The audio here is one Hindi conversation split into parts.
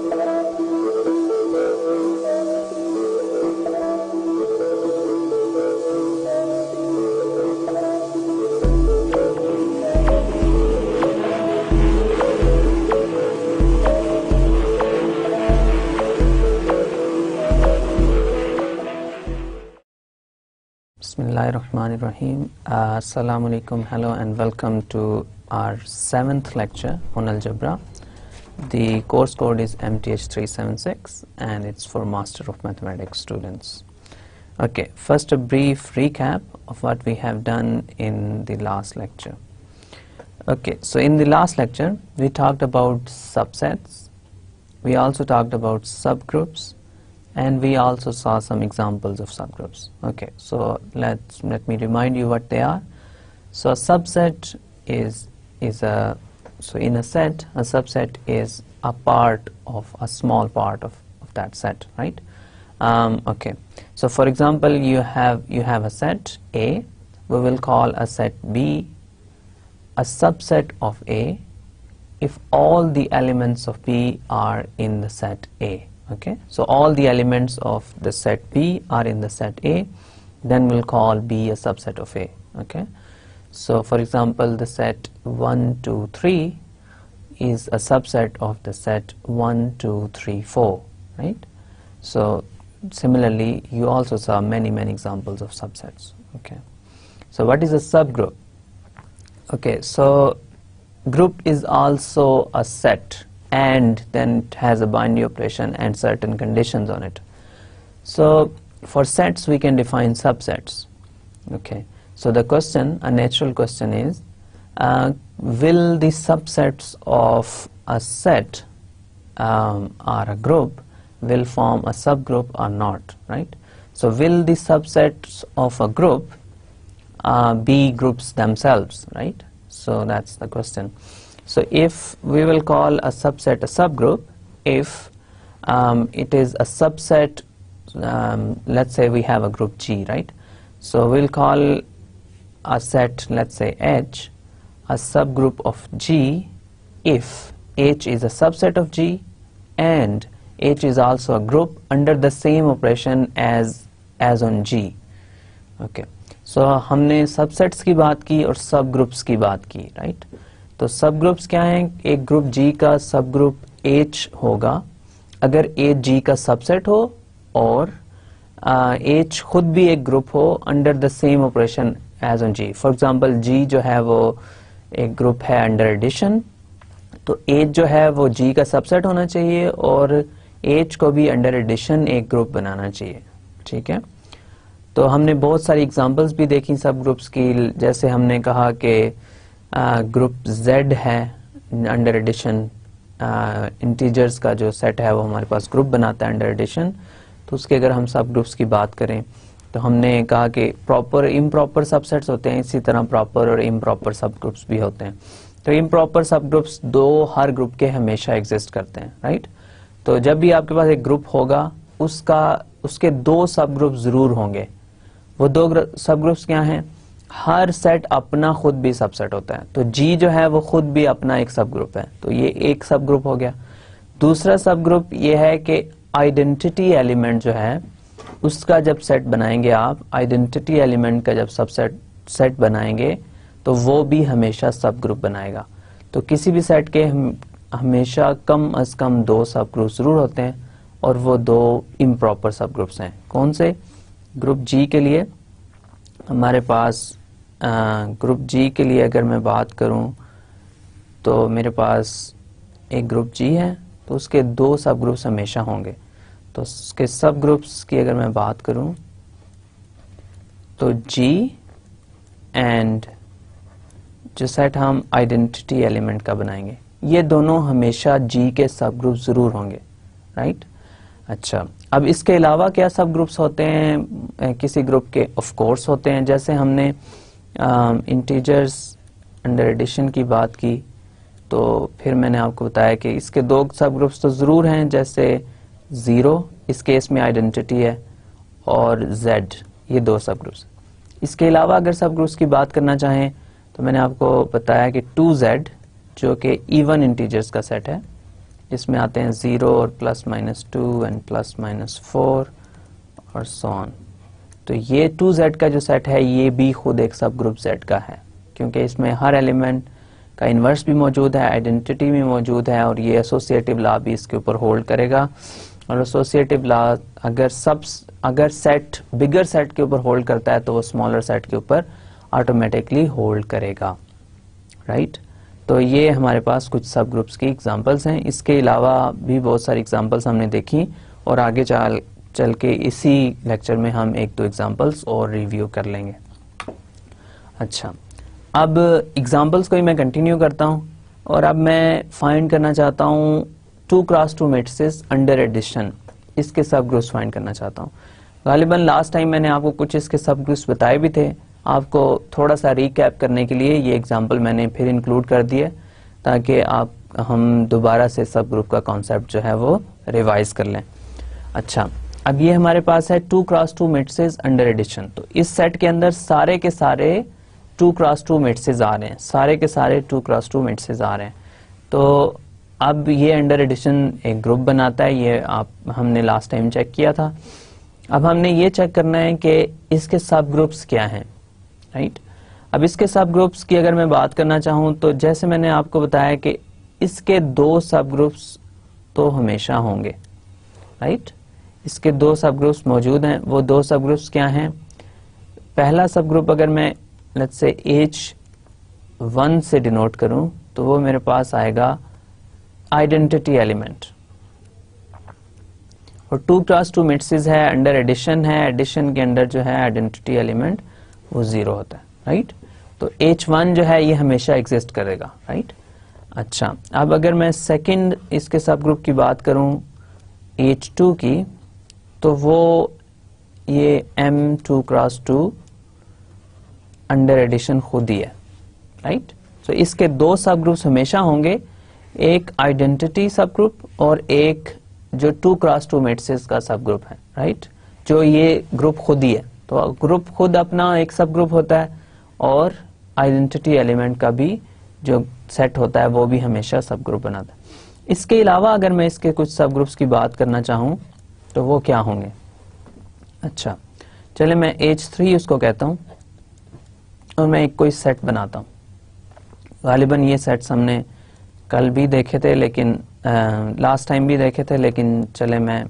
Bismillahirrahmanirrahim. Assalamu alaikum, hello and welcome to our 7th lecture on algebra. The course code is MTH376 and it's for Master of Mathematics students. Okay, first a brief recap of what we have done in the last lecture. Okay, so in the last lecture we talked about subsets, we also talked about subgroups, and we also saw some examples of subgroups. Okay, so let me remind you what they are. So a subset is in a set, a subset is a part of a small part of that set, right? Okay, so for example, you have a set A. We will call a set B a subset of A if all the elements of B are in the set A. Okay, so all the elements of the set B are in the set A, then we'll call B a subset of A. Okay, so for example, the set 1, 2, 3 is a subset of the set 1, 2, 3, 4, right? So similarly, you also saw many examples of subsets. Okay, so what is a subgroup? Okay, so group is also a set, and then it has a binary operation and certain conditions on it. So for sets we can define subsets. Okay, so the question, a natural question is, will the subsets of a set or a group will form a subgroup or not, right? So will the subsets of a group be groups themselves, right? So that's the question. So if we will call a subset a subgroup if it is a subset, let's say we have a group G, right? So we'll call a set, let's say H, a subgroup of G if H is a subset of G and H is also a group under the same operation as on G. Okay, so हमने subsets की बात की और subgroups की बात की, right? तो सब ग्रुप्स क्या हैं? एक ग्रुप G का सब ग्रुप H होगा अगर H G का सबसेट हो और H खुद भी एक ग्रुप हो under the same operation as on G. For example G जो है वो एक ग्रुप है अंडर एडिशन, तो H जो है वो G का सबसेट होना चाहिए और H को भी अंडर एडिशन एक ग्रुप बनाना चाहिए. ठीक है, तो हमने बहुत सारी एग्जांपल्स भी देखी सब ग्रुप्स की. जैसे हमने कहा कि ग्रुप Z है अंडर एडिशन, इंटीजर्स का जो सेट है वो हमारे पास ग्रुप बनाता है अंडर एडिशन. तो उसके अगर हम सब ग्रुप्स की बात करें तो हमने कहा कि प्रॉपर इम्प्रॉपर सबसेट्स होते हैं, इसी तरह प्रॉपर और इम्प्रॉपर सब ग्रुप्स भी होते हैं. तो इम्प्रॉपर सब ग्रुप्स दो हर ग्रुप के हमेशा एग्जिस्ट करते हैं, राइट? तो जब भी आपके पास एक ग्रुप होगा उसके दो सब ग्रुप जरूर होंगे. वो दो सब ग्रुप्स क्या हैं? हर सेट अपना खुद भी सबसेट होता है. तो G जो है वो खुद भी अपना एक सब ग्रुप है, तो ये एक सब ग्रुप हो गया. दूसरा सब ग्रुप ये है कि आइडेंटिटी एलिमेंट जो है उसका जब सेट बनाएंगे आप, आइडेंटिटी एलिमेंट का जब सबसेट सेट बनाएंगे तो वो भी हमेशा सब ग्रुप बनाएगा. तो किसी भी सेट के हमेशा कम अज कम दो सब ग्रुप जरूर होते हैं और वो दो इम्प्रॉपर सब ग्रुप्स हैं. कौन से? ग्रुप G के लिए हमारे पास ग्रुप G के लिए अगर मैं बात करूं तो मेरे पास एक ग्रुप G है तो उसके दो सब ग्रुप्स हमेशा होंगे. तो उसके सब ग्रुप्स की अगर मैं बात करूं तो G एंड जो सेट हम आइडेंटिटी एलिमेंट का बनाएंगे ये दोनों हमेशा G के सब ग्रुप जरूर होंगे, राइट? अच्छा, अब इसके अलावा क्या सब ग्रुप्स होते हैं किसी ग्रुप के? ऑफ कोर्स होते हैं. जैसे हमने इंटीजर्स अंडर एडिशन की बात की तो फिर मैंने आपको बताया कि इसके दो सब ग्रुप्स तो ज़रूर हैं, जैसे 0 इस केस में आइडेंटिटी है और Z, ये दो सब ग्रुप्स. इसके अलावा अगर सब ग्रुप्स की बात करना चाहें तो मैंने आपको बताया कि 2Z जो कि इवन इंटीजर्स का सेट है इसमें आते हैं 0 और +-2 एंड +-4 और सो ऑन। तो ये 2Z का जो सेट है ये भी खुद एक सब ग्रुप Z का है, क्योंकि इसमें हर एलिमेंट का इन्वर्स भी मौजूद है, आइडेंटिटी भी मौजूद है, और ये एसोसिएटिव लॉ भी इसके ऊपर होल्ड करेगा। और एसोसिएटिव लॉ अगर सेट बिगर सेट के ऊपर होल्ड करता है तो वो स्मॉलर सेट के ऊपर ऑटोमेटिकली होल्ड करेगा, राइट। तो ये हमारे पास कुछ सब ग्रुप्स की एग्जांपल्स हैं। इसके अलावा भी बहुत सारी एग्जांपल्स हमने देखी, और आगे चल के इसी लेक्चर में हम 1-2 एग्जांपल्स और रिव्यू कर लेंगे। अच्छा, अब एग्जांपल्स को ही मैं कंटिन्यू करता हूं, और अब मैं फाइंड करना चाहता हूं 2x2 मैट्रिसेस अंडर एडिशन, इसके सब ग्रुप्स फाइंड करना चाहता हूं। गालिबन लास्ट टाइम मैंने आपको कुछ इसके सब ग्रुप्स बताए भी थे, आपको थोड़ा सा रिकैप करने के लिए ये एग्जांपल मैंने फिर इंक्लूड कर दिए, ताकि हम दोबारा से सब ग्रुप का कॉन्सेप्ट जो है वो रिवाइज कर लें। अच्छा, अब ये हमारे पास है 2x2 मैट्रिसेस अंडर एडिशन। तो इस सेट के अंदर सारे के सारे 2x2 मैट्रिसेस आ रहे हैं, सारे के सारे 2x2 मैट्रिसेस आ रहे हैं। तो अब ये अंडर एडिशन एक ग्रुप बनाता है, ये हमने लास्ट टाइम चेक किया था। अब हमने ये चेक करना है कि इसके सब ग्रुप्स क्या हैं, राइट। अब इसके सब ग्रुप्स की अगर मैं बात करना चाहूं तो जैसे मैंने आपको बताया कि इसके 2 सब ग्रुप्स तो हमेशा होंगे, राइट। इसके 2 सब ग्रुप्स मौजूद हैं। वो 2 सब ग्रुप्स क्या हैं? पहला सब ग्रुप अगर मैं लेट्स से H1 से डिनोट करूं तो वो मेरे पास आएगा आइडेंटिटी एलिमेंट, और 2x2 मैट्रिसेस है, अंडर एडिशन है, एडिशन के अंदर जो है आइडेंटिटी एलिमेंट वो 0 होता है, राइट। तो H1 जो है ये हमेशा एग्जिस्ट करेगा, राइट। अच्छा, अब अगर मैं सेकंड इसके सब ग्रुप की बात करूं H2 की, तो वो ये M2x2 अंडर एडिशन खुद ही है, राइट। तो इसके 2 सब ग्रुप्स हमेशा होंगे, एक आइडेंटिटी सब ग्रुप और एक जो 2x2 मैट्रिसेस का सब ग्रुप है, राइट, जो ये ग्रुप खुद ही है। तो ग्रुप खुद अपना एक सब ग्रुप होता है, और आइडेंटिटी एलिमेंट का भी जो सेट होता है वो भी हमेशा सब ग्रुप बनाता है। इसके अलावा अगर मैं इसके कुछ सब ग्रुप्स की बात करना चाहूं तो वो क्या होंगे? अच्छा, चले मैं H3 उसको कहता हूं, और मैं एक कोई सेट बनाता हूं। गालिबन ये सेट्स हमने कल भी देखे थे, लेकिन लास्ट टाइम भी देखे थे, लेकिन चले मैं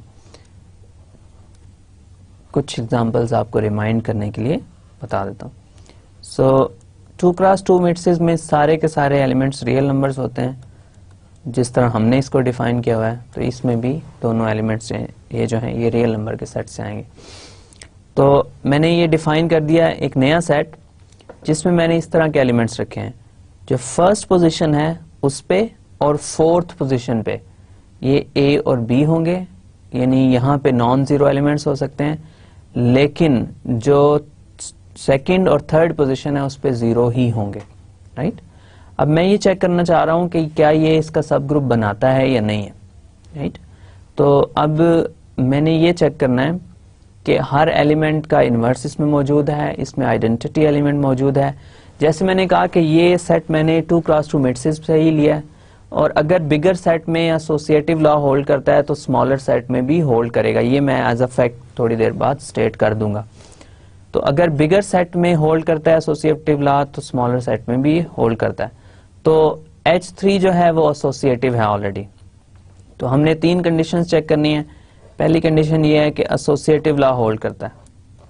कुछ एग्जांपल्स आपको रिमाइंड करने के लिए बता देता हूँ। सो 2x2 मैट्रिसेस में सारे के सारे एलिमेंट्स रियल नंबर्स होते हैं, जिस तरह हमने इसको डिफाइन किया हुआ है। तो इसमें भी दोनों एलिमेंट्स ये जो हैं ये रियल नंबर के सेट से आएंगे। तो मैंने ये डिफाइन कर दिया एक नया सेट, जिसमें मैंने इस तरह के एलिमेंट्स रखे हैं, जो फर्स्ट पोजीशन है उस पे और 4th पोजीशन पे ये A और B होंगे, यानी यहाँ पे नॉन जीरो एलिमेंट्स हो सकते हैं, लेकिन जो सेकंड और थर्ड पोजीशन है उस पे 0 ही होंगे, राइट। अब मैं ये चेक करना चाह रहा हूं कि क्या ये इसका सब ग्रुप बनाता है या नहीं है, राइट। तो अब मैंने ये चेक करना है कि हर एलिमेंट का इन्वर्स इसमें मौजूद है, इसमें आइडेंटिटी एलिमेंट मौजूद है। जैसे मैंने कहा कि ये सेट मैंने 2x2 मैट्रिसेस से ही लिया है, और अगर बिगर सेट में एसोसिएटिव लॉ होल्ड करता है तो स्मॉलर सेट में भी होल्ड करेगा। ये मैं एज अ फैक्ट थोड़ी देर बाद स्टेट कर दूंगा। तो अगर बिगर सेट में होल्ड करता है एसोसिएटिव लॉ तो स्मॉलर सेट में भी होल्ड करता है। तो H3 जो है वो एसोसिएटिव है ऑलरेडी। तो हमने 3 कंडीशंस चेक करनी है। पहली कंडीशन ये है कि एसोसिएटिव लॉ होल्ड करता है,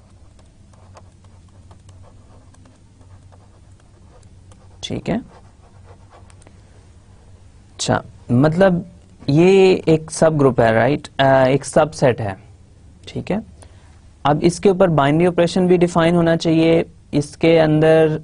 ठीक है। अच्छा, मतलब ये एक सब ग्रुप है, राइट, एक सबसेट है, ठीक है। अब इसके ऊपर बाइनरी ऑपरेशन भी डिफाइन होना चाहिए। इसके अंदर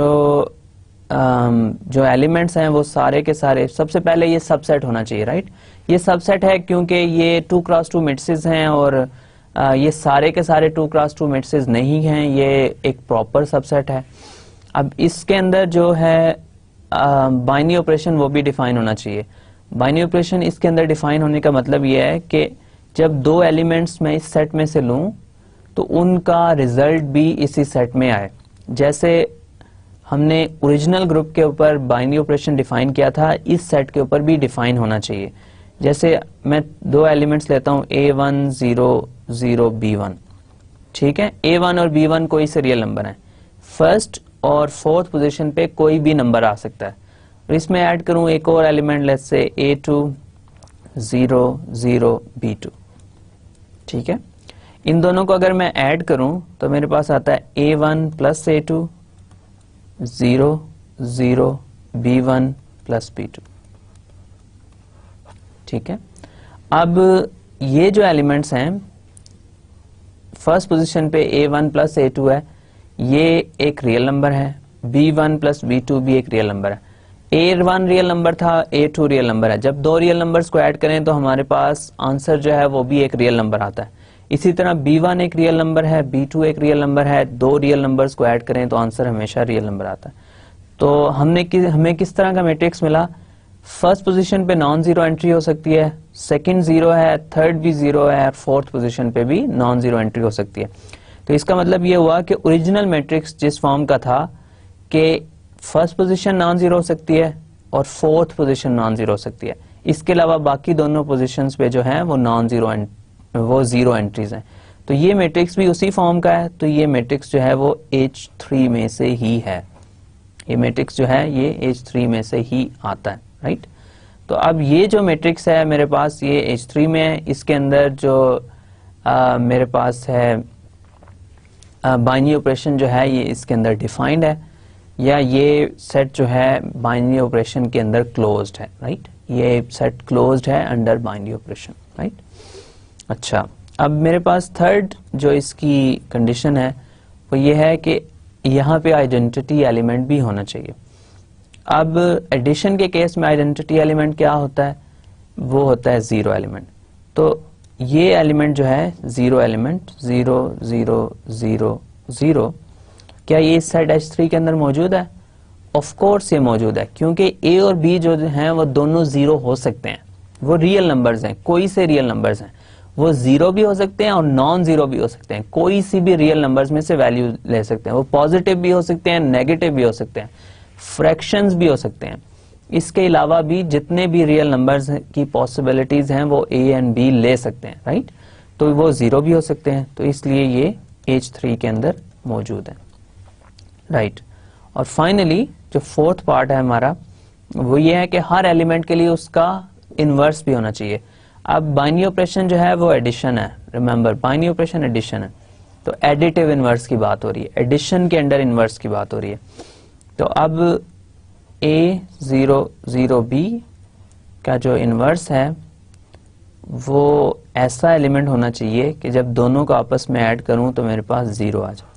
जो एलिमेंट्स हैं वो सारे के सारे, सबसे पहले ये सबसेट होना चाहिए, राइट। ये सबसेट है क्योंकि ये 2x2 मैट्रिसेस हैं, और ये सारे के सारे 2x2 मैट्रिसेस नहीं हैं, ये एक प्रॉपर सबसेट है। अब इसके अंदर जो है बाइनरी ऑपरेशन वो भी डिफाइन होना चाहिए। बाइनरी ऑपरेशन इसके अंदर डिफाइन होने का मतलब ये है कि जब 2 एलिमेंट्स मैं इस सेट में से लूं तो उनका रिजल्ट भी इसी सेट में आए। जैसे हमने ओरिजिनल ग्रुप के ऊपर बाइनरी ऑपरेशन डिफाइन किया था, इस सेट के ऊपर भी डिफाइन होना चाहिए जैसे मैं दो एलिमेंट्स लेता हूं A1 0 0 B1, ठीक है। A1 और B1 कोई से रियल नंबर है, फर्स्ट और फोर्थ पोजीशन पे कोई भी नंबर आ सकता है। और इसमें ऐड करूं एक और element, let's say A2 0 0 B2, ठीक है। इन दोनों को अगर मैं ऐड करूं तो मेरे पास आता है A1 plus A2 0 0 B1 plus B2, ठीक है। अब ये जो एलिमेंट्स हैं फर्स्ट पोजीशन पे A1 प्लस A2 है, ये एक रियल नंबर है, B1 प्लस B2 भी एक रियल नंबर है। A1 रियल नंबर था, A2 रियल नंबर है। जब दो रियल नंबर्स को ऐड करें तो हमारे पास आंसर जो है वो भी एक रियल नंबर आता है। इसी तरह B1 एक रियल नंबर है, B2 एक रियल नंबर है, दो रियल नंबर्स को ऐड करें तो आंसर हमेशा रियल नंबर आता है। तो हमें किस तरह का मैट्रिक्स मिला, फर्स्ट पोजीशन पे नॉन जीरो एंट्री हो सकती है, सेकंड जीरो है, थर्ड भी जीरो है, और फोर्थ पोजीशन पे भी नॉन जीरो एंट्री हो सकती है। तो इसका मतलब ये हुआ कि ओरिजिनल मैट्रिक्स जिस फॉर्म का था कि फर्स्ट पोजीशन नॉन जीरो हो सकती है और फोर्थ पोजीशन नॉन जीरो हो सकती है, इसके अलावा बाकी दोनों पोजीशंस पे जो है वो नॉन जीरो वो जीरो एंट्रीज हैं। तो ये मैट्रिक्स भी उसी फॉर्म का है, तो ये मैट्रिक्स जो है वो H3 में से ही है। ये मैट्रिक्स जो है ये H3 में से ही आता है, राइट। तो अब ये जो मैट्रिक्स है मेरे पास ये H3 में है, इसके अंदर जो मेरे पास है बाइनरी ऑपरेशन जो है ये इसके अंदर डिफाइंड है, या ये सेट जो है बाइनरी ऑपरेशन के अंदर क्लोज्ड है, राइट। ये सेट क्लोज्ड है अंडर बाइनरी ऑपरेशन, राइट। अच्छा, अब मेरे पास थर्ड जो इसकी कंडीशन है वो ये है कि यहाँ पे आइडेंटिटी एलिमेंट भी होना चाहिए। अब एडिशन के केस में आइडेंटिटी एलिमेंट क्या होता है, वो होता है जीरो एलिमेंट। तो ये एलिमेंट जो है जीरो एलिमेंट 0 0 0 0, क्या ये सेट H3 के अंदर मौजूद है? ऑफ कोर्स ये मौजूद है, क्योंकि A और B जो हैं वो दोनों जीरो हो सकते हैं, वो रियल नंबर्स हैं, कोई से रियल नंबर्स हैं, वो जीरो भी हो सकते हैं और नॉन जीरो भी हो सकते हैं, कोई सी भी रियल नंबर्स में से वैल्यू ले सकते हैं। वो पॉजिटिव भी हो सकते हैं, नेगेटिव भी हो सकते हैं, फ्रैक्शंस भी हो सकते हैं। इसके अलावा भी जितने भी रियल नंबर्स की पॉसिबिलिटीज हैं वो A एंड B ले सकते हैं, राइट। तो वो जीरो भी हो सकते हैं, तो इसलिए ये H3 के अंदर मौजूद है, राइट। और फाइनली जो फोर्थ पार्ट है हमारा वो ये है कि हर एलिमेंट के लिए उसका इनवर्स भी होना चाहिए। अब बाइनरी ऑपरेशन जो है वो एडिशन है, रिमेंबर बाइनरी ऑपरेशन एडिशन है, तो एडिटिव इनवर्स की बात हो रही है, एडिशन के अंडर इनवर्स की बात हो रही है। तो अब A0 0 B का जो इनवर्स है वो ऐसा एलिमेंट होना चाहिए कि जब दोनों को आपस में ऐड करूं तो मेरे पास जीरो आ जाए,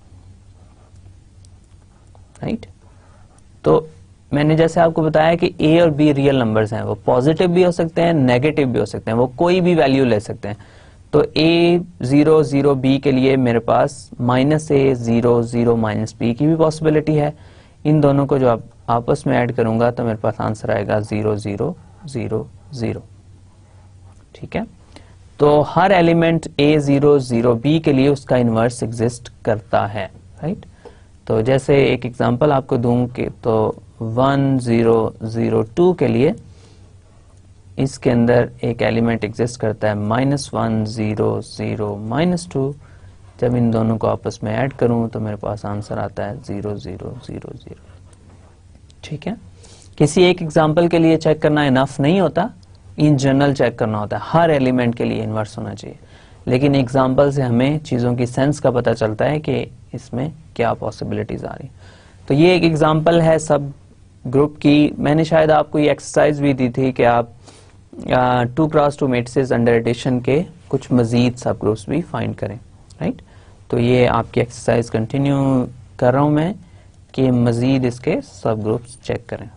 राइट। तो मैंने जैसे आपको बताया कि A और B रियल नंबर्स हैं, वो पॉजिटिव भी हो सकते हैं, नेगेटिव भी हो सकते हैं, वो कोई भी वैल्यू ले सकते हैं। तो A0 0 B के लिए मेरे पास -A 0 0 -B की भी पॉसिबिलिटी है। इन दोनों को जो आप आपस में ऐड करूंगा तो मेरे पास आंसर आएगा 0 0 0 0, ठीक है। तो हर एलिमेंट A0 0 B के लिए उसका इनवर्स एग्जिस्ट करता है, राइट। तो जैसे एक एग्जांपल आपको दूं कि तो 1 0 0 2 के लिए इसके अंदर एक एलिमेंट एग्जिस्ट करता है -1 0 0 -2। जब इन दोनों को आपस में ऐड करूं तो मेरे पास आंसर आता है 0 0 0 0, ठीक है। किसी एक एग्जांपल के लिए चेक करना इनफ नहीं होता, इन जनरल चेक करना होता है, हर एलिमेंट के लिए इनवर्स होना चाहिए। लेकिन एग्जांपल से हमें चीजों की सेंस का पता चलता है कि इसमें क्या पॉसिबिलिटीज आ रही। तो ये एक एग्जांपल है सब ग्रुप की। मैंने शायद आपको ये एक्सरसाइज भी दी थी कि आप 2x2 मैट्रिसेस अंडर एडिशन के कुछ मजीद सब ग्रुप्स भी फाइंड करें, राइट। तो ये आपकी एक्सरसाइज कंटिन्यू कर रहा हूं मैं कि मजीद इसके सब ग्रुप्स चेक करें।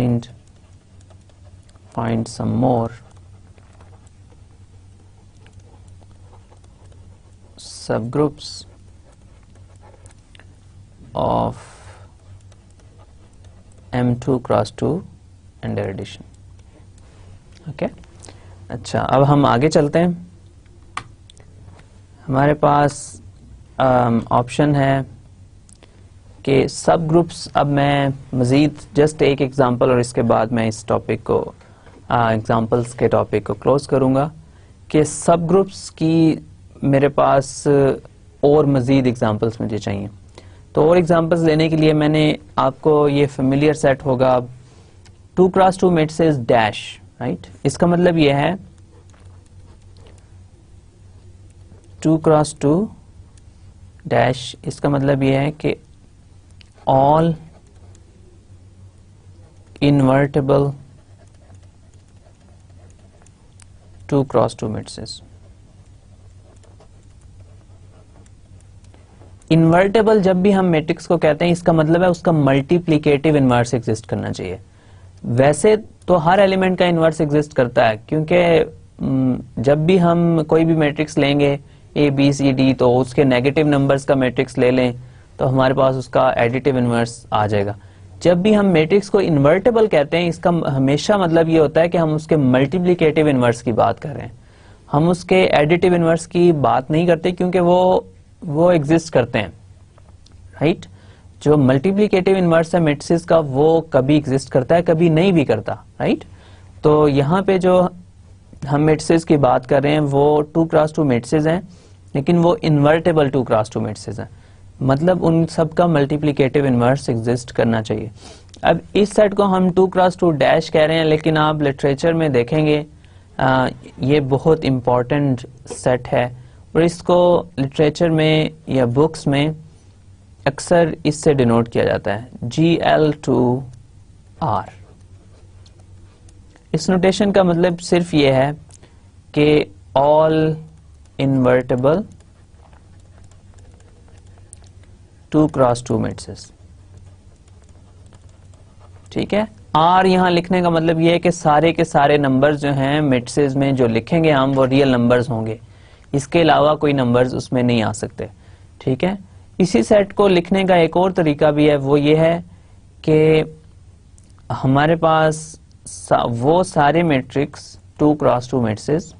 Find some more subgroups of M2x2 under addition, okay. अच्छा, अब हम आगे चलते हैं। हमारे पास ऑप्शन है कि सब ग्रुप्स। अब मैं मजीद जस्ट एक एग्जांपल और इसके बाद मैं इस टॉपिक को एग्जांपल्स के टॉपिक को क्लोज करूंगा कि सब ग्रुप्स की मेरे पास और मज़ीद एग्जांपल्स मुझे चाहिए। तो और एग्जांपल्स लेने के लिए मैंने आपको ये फेमिलियर सेट होगा 2x2 मैट्रिसेस डैश, राइट। इसका मतलब ये है 2x2 डैश, इसका मतलब ये है कि all invertible 2x2 matrices. Invertible जब भी हम मैट्रिक्स को कहते हैं इसका मतलब है उसका मल्टीप्लिकेटिव इनवर्स एग्जिस्ट करना चाहिए। वैसे तो हर एलिमेंट का इनवर्स एग्जिस्ट करता है, क्योंकि जब भी हम कोई भी मैट्रिक्स लेंगे ए बी सी डी तो उसके नेगेटिव नंबर्स का मैट्रिक्स ले लें तो हमारे पास उसका एडिटिव इनवर्स आ जाएगा। जब भी हम मैट्रिक्स को इन्वर्टेबल कहते हैं इसका हमेशा मतलब ये होता है कि हम उसके मल्टीप्लिकेटिव इनवर्स की बात कर रहे हैं, हम उसके एडिटिव इनवर्स की बात नहीं करते, क्योंकि वो एग्जिस्ट करते हैं, राइट। जो मल्टीप्लिकेटिव इनवर्स है मैट्रिसेस का वो कभी एग्जिस्ट करता है, कभी नहीं भी करता, राइट। तो यहाँ पे जो हम मैट्रिसेस की बात कर रहे हैं वो 2x2 मैट्रिसेस हैं, लेकिन वो इन्वर्टेबल 2x2 मैट्रिसेस हैं, मतलब उन सब का मल्टीप्लिकेटिव इनवर्स एग्जिस्ट करना चाहिए। अब इस सेट को हम 2x2 डैश कह रहे हैं, लेकिन आप लिटरेचर में देखेंगे ये बहुत इंपॉर्टेंट सेट है और इसको लिटरेचर में या बुक्स में अक्सर इससे डिनोट किया जाता है GL2R। इस नोटेशन का मतलब सिर्फ ये है कि ऑल इन्वर्टेबल 2x2 मैट्रिसेस, ठीक है। आर यहां लिखने का मतलब ये है कि सारे के सारे नंबर्स जो हैं मैट्रिसेस में जो लिखेंगे हम वो रियल नंबर्स होंगे, इसके अलावा कोई नंबर्स उसमें नहीं आ सकते, ठीक है। इसी सेट को लिखने का एक और तरीका भी है, वो ये है कि हमारे पास वो सारे मैट्रिक्स 2x2 मैट्रिसेस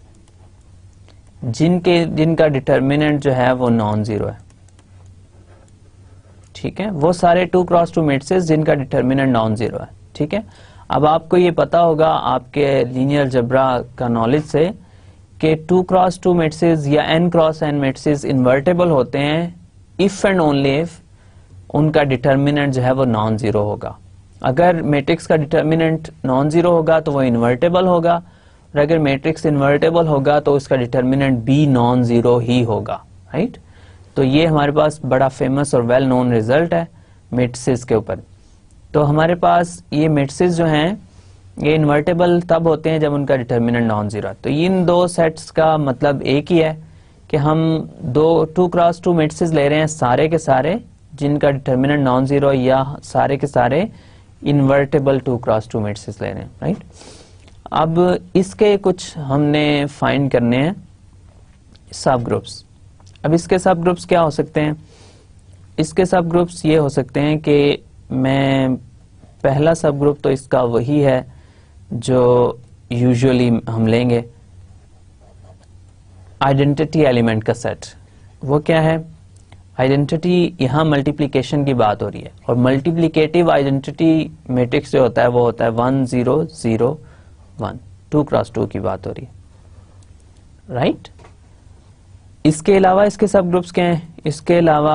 जिनका डिटर्मिनेंट जो है वो नॉन जीरो है, ठीक है। वो सारे 2x2 मैट्रिसेस जिनका डिटर्मिनेंट नॉन जीरो है, ठीक है। अब आपको ये पता होगा आपके लीनियर अलजेब्रा का नॉलेज से कि 2x2 मैट्रिसेस या n×n मैट्रिसेस इन्वर्टेबल होते हैं इफ एंड ओनली इफ उनका डिटर्मिनेंट जो है वो नॉन जीरो होगा। अगर मैट्रिक्स का डिटर्मिनेंट नॉन जीरो होगा तो वो इन्वर्टेबल होगा, और अगर मैट्रिक्स इन्वर्टेबल होगा तो उसका डिटर्मिनेंट भी नॉन जीरो ही होगा, राइट। तो ये हमारे पास बड़ा फेमस और वेल नोन रिजल्ट है मैट्रिसेस के ऊपर। तो हमारे पास ये मैट्रिसेस जो हैं ये इन्वर्टेबल तब होते हैं जब उनका डिटर्मिनेंट नॉन जीरो है। तो इन दो सेट्स का मतलब एक ही है कि हम 2x2 मैट्रिसेस ले रहे हैं सारे के सारे जिनका डिटर्मिनेंट नॉन जीरो, या सारे के सारे इन्वर्टेबल 2x2 मैट्रिसेस ले रहे हैं, राइट। अब इसके कुछ हमने फाइंड करने हैं सब ग्रुप्स। अब इसके सब ग्रुप्स क्या हो सकते हैं? इसके सब ग्रुप्स ये हो सकते हैं कि मैं पहला सब ग्रुप तो इसका वही है जो यूजुअली हम लेंगे, आइडेंटिटी एलिमेंट का सेट। वो क्या है? आइडेंटिटी, यहाँ मल्टीप्लिकेशन की बात हो रही है और मल्टीप्लिकेटिव आइडेंटिटी मैट्रिक्स जो होता है वो होता है 1 0 0 1, 2x2 की बात हो रही है, राइट। इसके अलावा इसके सब ग्रुप्स क्या हैं? इसके अलावा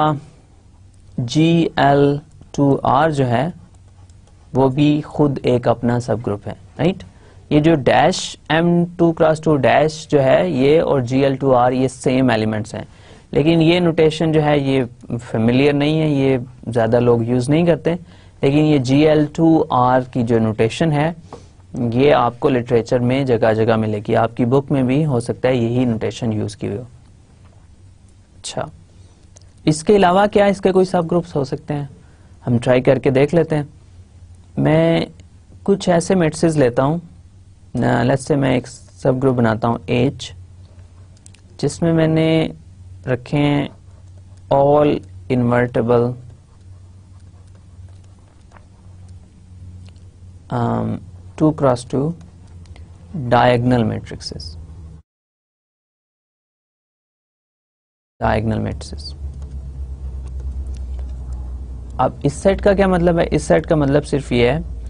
GL2R जो है वो भी खुद एक अपना सब ग्रुप है, राइट। ये जो डैश M2x2 डैश जो है ये और GL2R ये सेम एलिमेंट्स हैं, लेकिन ये नोटेशन जो है ये फेमिलियर नहीं है, ये ज्यादा लोग यूज नहीं करते। लेकिन ये GL2R की जो नोटेशन है ये आपको लिटरेचर में जगह जगह मिलेगी, आपकी बुक में भी हो सकता है यही नोटेशन यूज की हुई हो। अच्छा, इसके अलावा क्या इसके कोई सब ग्रुप्स हो सकते हैं? हम ट्राई करके देख लेते हैं। मैं कुछ ऐसे मैट्रिसेस लेता हूँ, लेट्स से मैं एक सब ग्रुप बनाता हूँ H, जिसमें मैंने रखे हैं all invertible 2x2 diagonal matrices, diagonal matrices. अब इस सेट का क्या मतलब है? इस सेट का मतलब सिर्फ ये है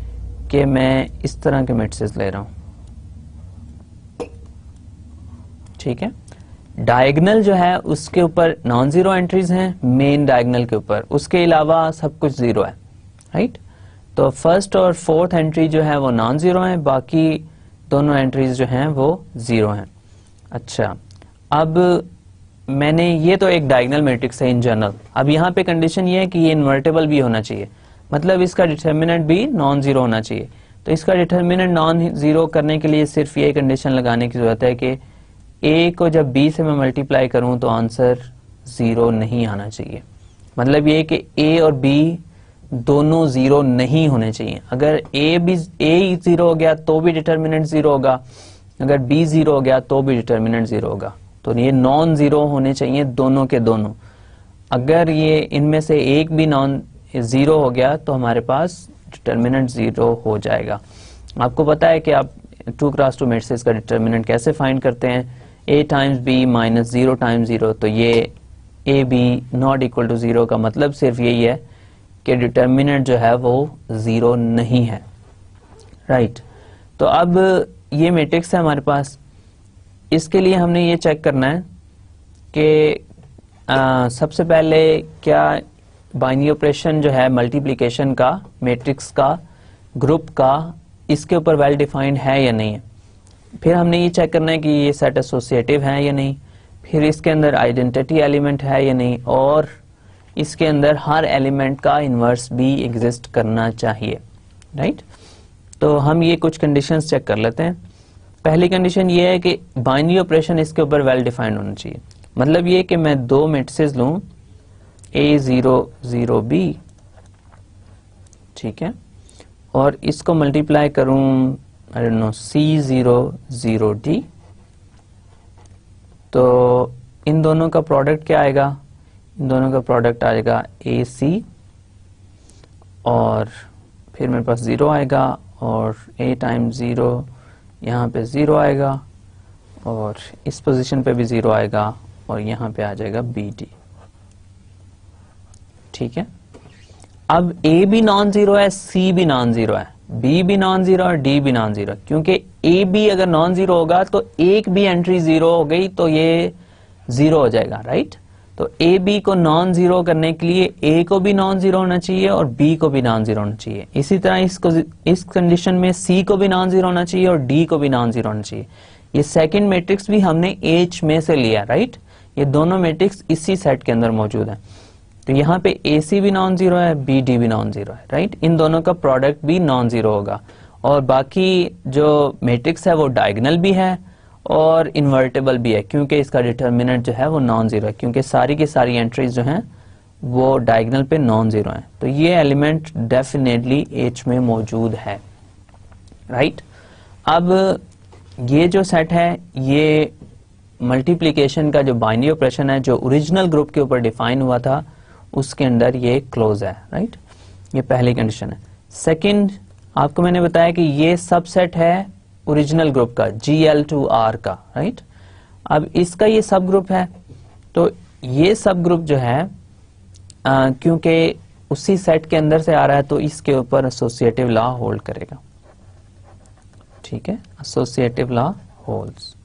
कि मैं इस तरह के मैट्रिसेस ले रहा हूं, ठीक है। डायगोनल जो है उसके ऊपर नॉन जीरो एंट्रीज हैं मेन डायगोनल के ऊपर, उसके अलावा सब कुछ जीरो है, राइट। तो फर्स्ट और फोर्थ एंट्री जो है वो नॉन जीरो है, बाकी दोनों एंट्रीज जो हैं वो जीरो हैं। अच्छा, अब मैंने ये तो एक डायगोनल मैट्रिक्स है इन जनरल। अब यहाँ पे कंडीशन ये है कि ये इन्वर्टेबल भी होना चाहिए, मतलब इसका डिटर्मिनेंट भी नॉन जीरो होना चाहिए। तो इसका डिटर्मिनेंट नॉन जीरो करने के लिए सिर्फ ये कंडीशन लगाने की जरूरत है कि ए को जब बी से मैं मल्टीप्लाई करूं तो आंसर जीरो नहीं आना चाहिए। मतलब ये कि ए और बी दोनों जीरो नहीं होने चाहिए। अगर ए जीरो हो गया तो भी डिटर्मिनेंट जीरो होगा, अगर बी जीरो हो गया तो भी डिटर्मिनेंट जीरो होगा। तो ये नॉन जीरो होने चाहिए दोनों के दोनों। अगर ये इनमें से एक भी नॉन जीरो हो गया तो हमारे पास डिटर्मिनेंट जीरो हो जाएगा। आपको पता है कि आप 2x2 मैट्रिसेस का डिटर्मिनेंट कैसे फाइंड करते हैं, a times B minus 0 times 0। तो ये A B not equal to zero का मतलब सिर्फ यही है कि डिटर्मिनेंट जो है वो जीरो नहीं है, राइट। तो अब ये मैट्रिक्स है हमारे पास, इसके लिए हमने ये चेक करना है कि सबसे पहले क्या बाइनरी ऑपरेशन जो है मल्टीप्लिकेशन का, मैट्रिक्स का, ग्रुप का, इसके ऊपर वेल डिफाइंड है या नहीं है। फिर हमने ये चेक करना है कि ये सेट एसोसिएटिव है या नहीं, फिर इसके अंदर आइडेंटिटी एलिमेंट है या नहीं, और इसके अंदर हर एलिमेंट का इन्वर्स भी एग्जिस्ट करना चाहिए, राइट। तो हम ये कुछ कंडीशंस चेक कर लेते हैं। पहली कंडीशन ये है कि बाइनरी ऑपरेशन इसके ऊपर वेल डिफाइंड होना चाहिए। मतलब ये कि मैं दो मैट्रिसेस लूं A0 0B, ठीक है, और इसको मल्टीप्लाई करूं I don't know C0 0D, तो इन दोनों का प्रोडक्ट क्या आएगा, इन दोनों का प्रोडक्ट आएगा AC, और फिर मेरे पास 0 आएगा, और A टाइम्स 0 यहाँ पे 0 आएगा, और इस पोजीशन पे भी 0 आएगा, और यहाँ पे आ जाएगा BD, ठीक है। अब A भी नॉन जीरो है, C भी नॉन जीरो है, B भी नॉन जीरो और D भी नॉन जीरो, क्योंकि A भी अगर नॉन जीरो होगा तो एक भी एंट्री जीरो हो गई तो ये जीरो हो जाएगा, राइट। तो A B को नॉन जीरो करने के लिए A को भी नॉन जीरो होना चाहिए और B को भी नॉन जीरो होना चाहिए। इसी तरह इस कंडीशन में C को भी नॉन जीरो होना चाहिए और D को भी नॉन जीरो होना चाहिए। ये सेकंड मैट्रिक्स भी हमने H में से लिया, राइट। ये दोनों मैट्रिक्स इसी सेट के अंदर मौजूद है। तो यहाँ पे AC भी नॉन जीरो है, BD भी नॉन जीरो है, राइट। इन दोनों का प्रोडक्ट भी नॉन जीरो होगा, और बाकी जो मैट्रिक्स है वो डायगोनल भी है और इन्वर्टेबल भी है, क्योंकि इसका डिटर्मिनेंट जो है वो नॉन जीरो है, क्योंकि सारी की सारी एंट्रीज जो हैं वो डायगोनल पे नॉन जीरो हैं। तो ये एलिमेंट डेफिनेटली H में मौजूद है, राइट। अब ये जो सेट है ये मल्टीप्लिकेशन का जो बाइनरी ऑपरेशन है जो ओरिजिनल ग्रुप के ऊपर डिफाइन हुआ था उसके अंदर ये क्लोज है, राइट। ये पहली कंडीशन है। सेकंड, आपको मैंने बताया कि ये सबसेट है ओरिजिनल ग्रुप का, GL2R का, राइट। अब इसका ये सब ग्रुप है, तो ये सब ग्रुप जो है क्योंकि उसी सेट के अंदर से आ रहा है तो इसके ऊपर एसोसिएटिव लॉ होल्ड करेगा, ठीक है। Associative law holds.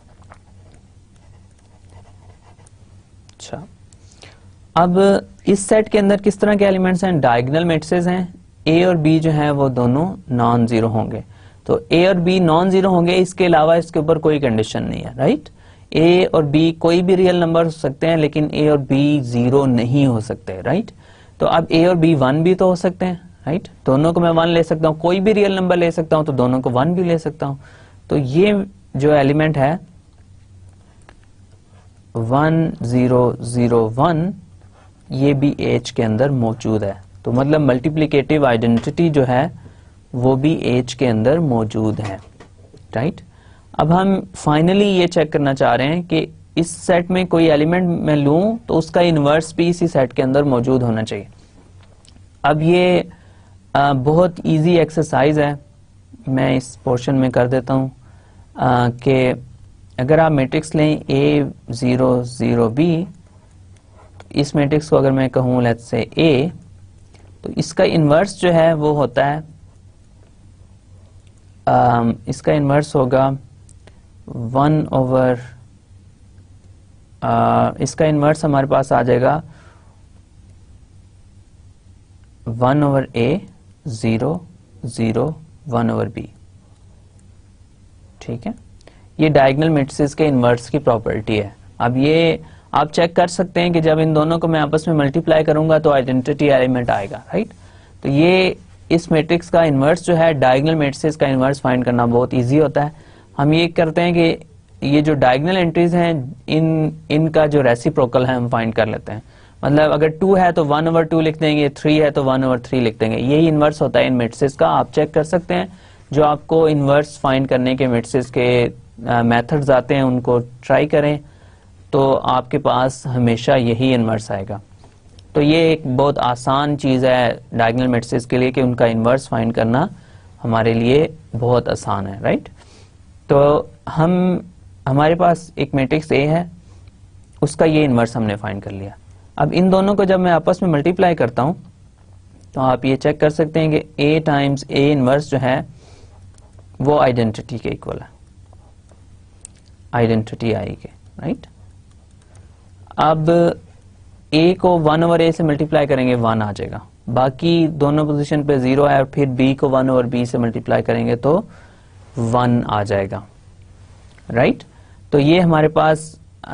अच्छा, अब इस सेट के अंदर किस तरह के एलिमेंट्स हैं, डायगोनल मैट्रिसेस हैं। A और B जो हैं वो दोनों नॉन जीरो होंगे, तो A और B नॉन जीरो होंगे, इसके अलावा इसके ऊपर कोई कंडीशन नहीं है, राइट। A और B कोई भी रियल नंबर हो सकते हैं, लेकिन A और B जीरो नहीं हो सकते, राइट। तो अब A और B 1 भी तो हो सकते हैं, राइट। दोनों को मैं 1 ले सकता हूँ, कोई भी रियल नंबर ले सकता हूँ, तो दोनों को 1 भी ले सकता हूँ। तो ये जो एलिमेंट है 1 0 0 1 ये भी H के अंदर मौजूद है। तो मतलब मल्टीप्लिकेटिव आइडेंटिटी जो है वो भी H के अंदर मौजूद है, राइट। अब हम फाइनली ये चेक करना चाह रहे हैं कि इस सेट में कोई एलिमेंट मैं लूं तो उसका इन्वर्स भी इसी सेट के अंदर मौजूद होना चाहिए। अब ये बहुत इजी एक्सरसाइज है, मैं इस पोर्शन में कर देता हूं कि अगर आप मैट्रिक्स लें A0 0B, इस मैट्रिक्स को अगर मैं कहूं लेट्स से A, तो इसका इन्वर्स जो है वो होता है इसका इन्वर्स होगा 1 ओवर, इसका इन्वर्स हमारे पास आ जाएगा 1 ओवर A 0 0 1 ओवर B। ठीक है, ये डायगोनल मैट्रिसेस के इन्वर्स की प्रॉपर्टी है। अब ये आप चेक कर सकते हैं कि जब इन दोनों को मैं आपस में मल्टीप्लाई करूंगा तो आइडेंटिटी एलिमेंट आएगा, राइट। तो ये इस मैट्रिक्स का इन्वर्स जो है, डायगोनल मैट्रिसेस का इन्वर्स फाइंड करना बहुत इजी होता है। हम ये करते हैं कि ये जो डायगोनल एंट्रीज हैं इनका जो रेसिप्रोकल है हम फाइंड कर लेते हैं। मतलब अगर 2 है तो 1 ओवर 2 लिख देंगे, 3 है तो 1 ओवर 3 लिख देंगे। यही इन्वर्स होता है इन मैट्रिसेस का। आप चेक कर सकते हैं, जो आपको इन्वर्स फाइंड करने के मैट्रिसेस के मेथड्स आते हैं उनको ट्राई करें तो आपके पास हमेशा यही इन्वर्स आएगा। तो ये एक बहुत आसान चीज़ है डायगोनल मैट्रिसेस के लिए कि उनका इन्वर्स फाइंड करना हमारे लिए बहुत आसान है, राइट। तो हमारे पास एक मैट्रिक्स ए है, उसका ये इन्वर्स हमने फाइंड कर लिया। अब इन दोनों को जब मैं आपस में मल्टीप्लाई करता हूं तो आप ये चेक कर सकते हैं कि ए टाइम्स ए इन्वर्स जो है वो आइडेंटिटी के इक्वल है, आइडेंटिटी आई के, राइट। अब ए को 1 ओवर ए से मल्टीप्लाई करेंगे 1 आ जाएगा, बाकी दोनों पोजीशन पे 0 है, और फिर बी को 1 ओवर बी से मल्टीप्लाई करेंगे तो 1 आ जाएगा, राइट। तो ये हमारे पास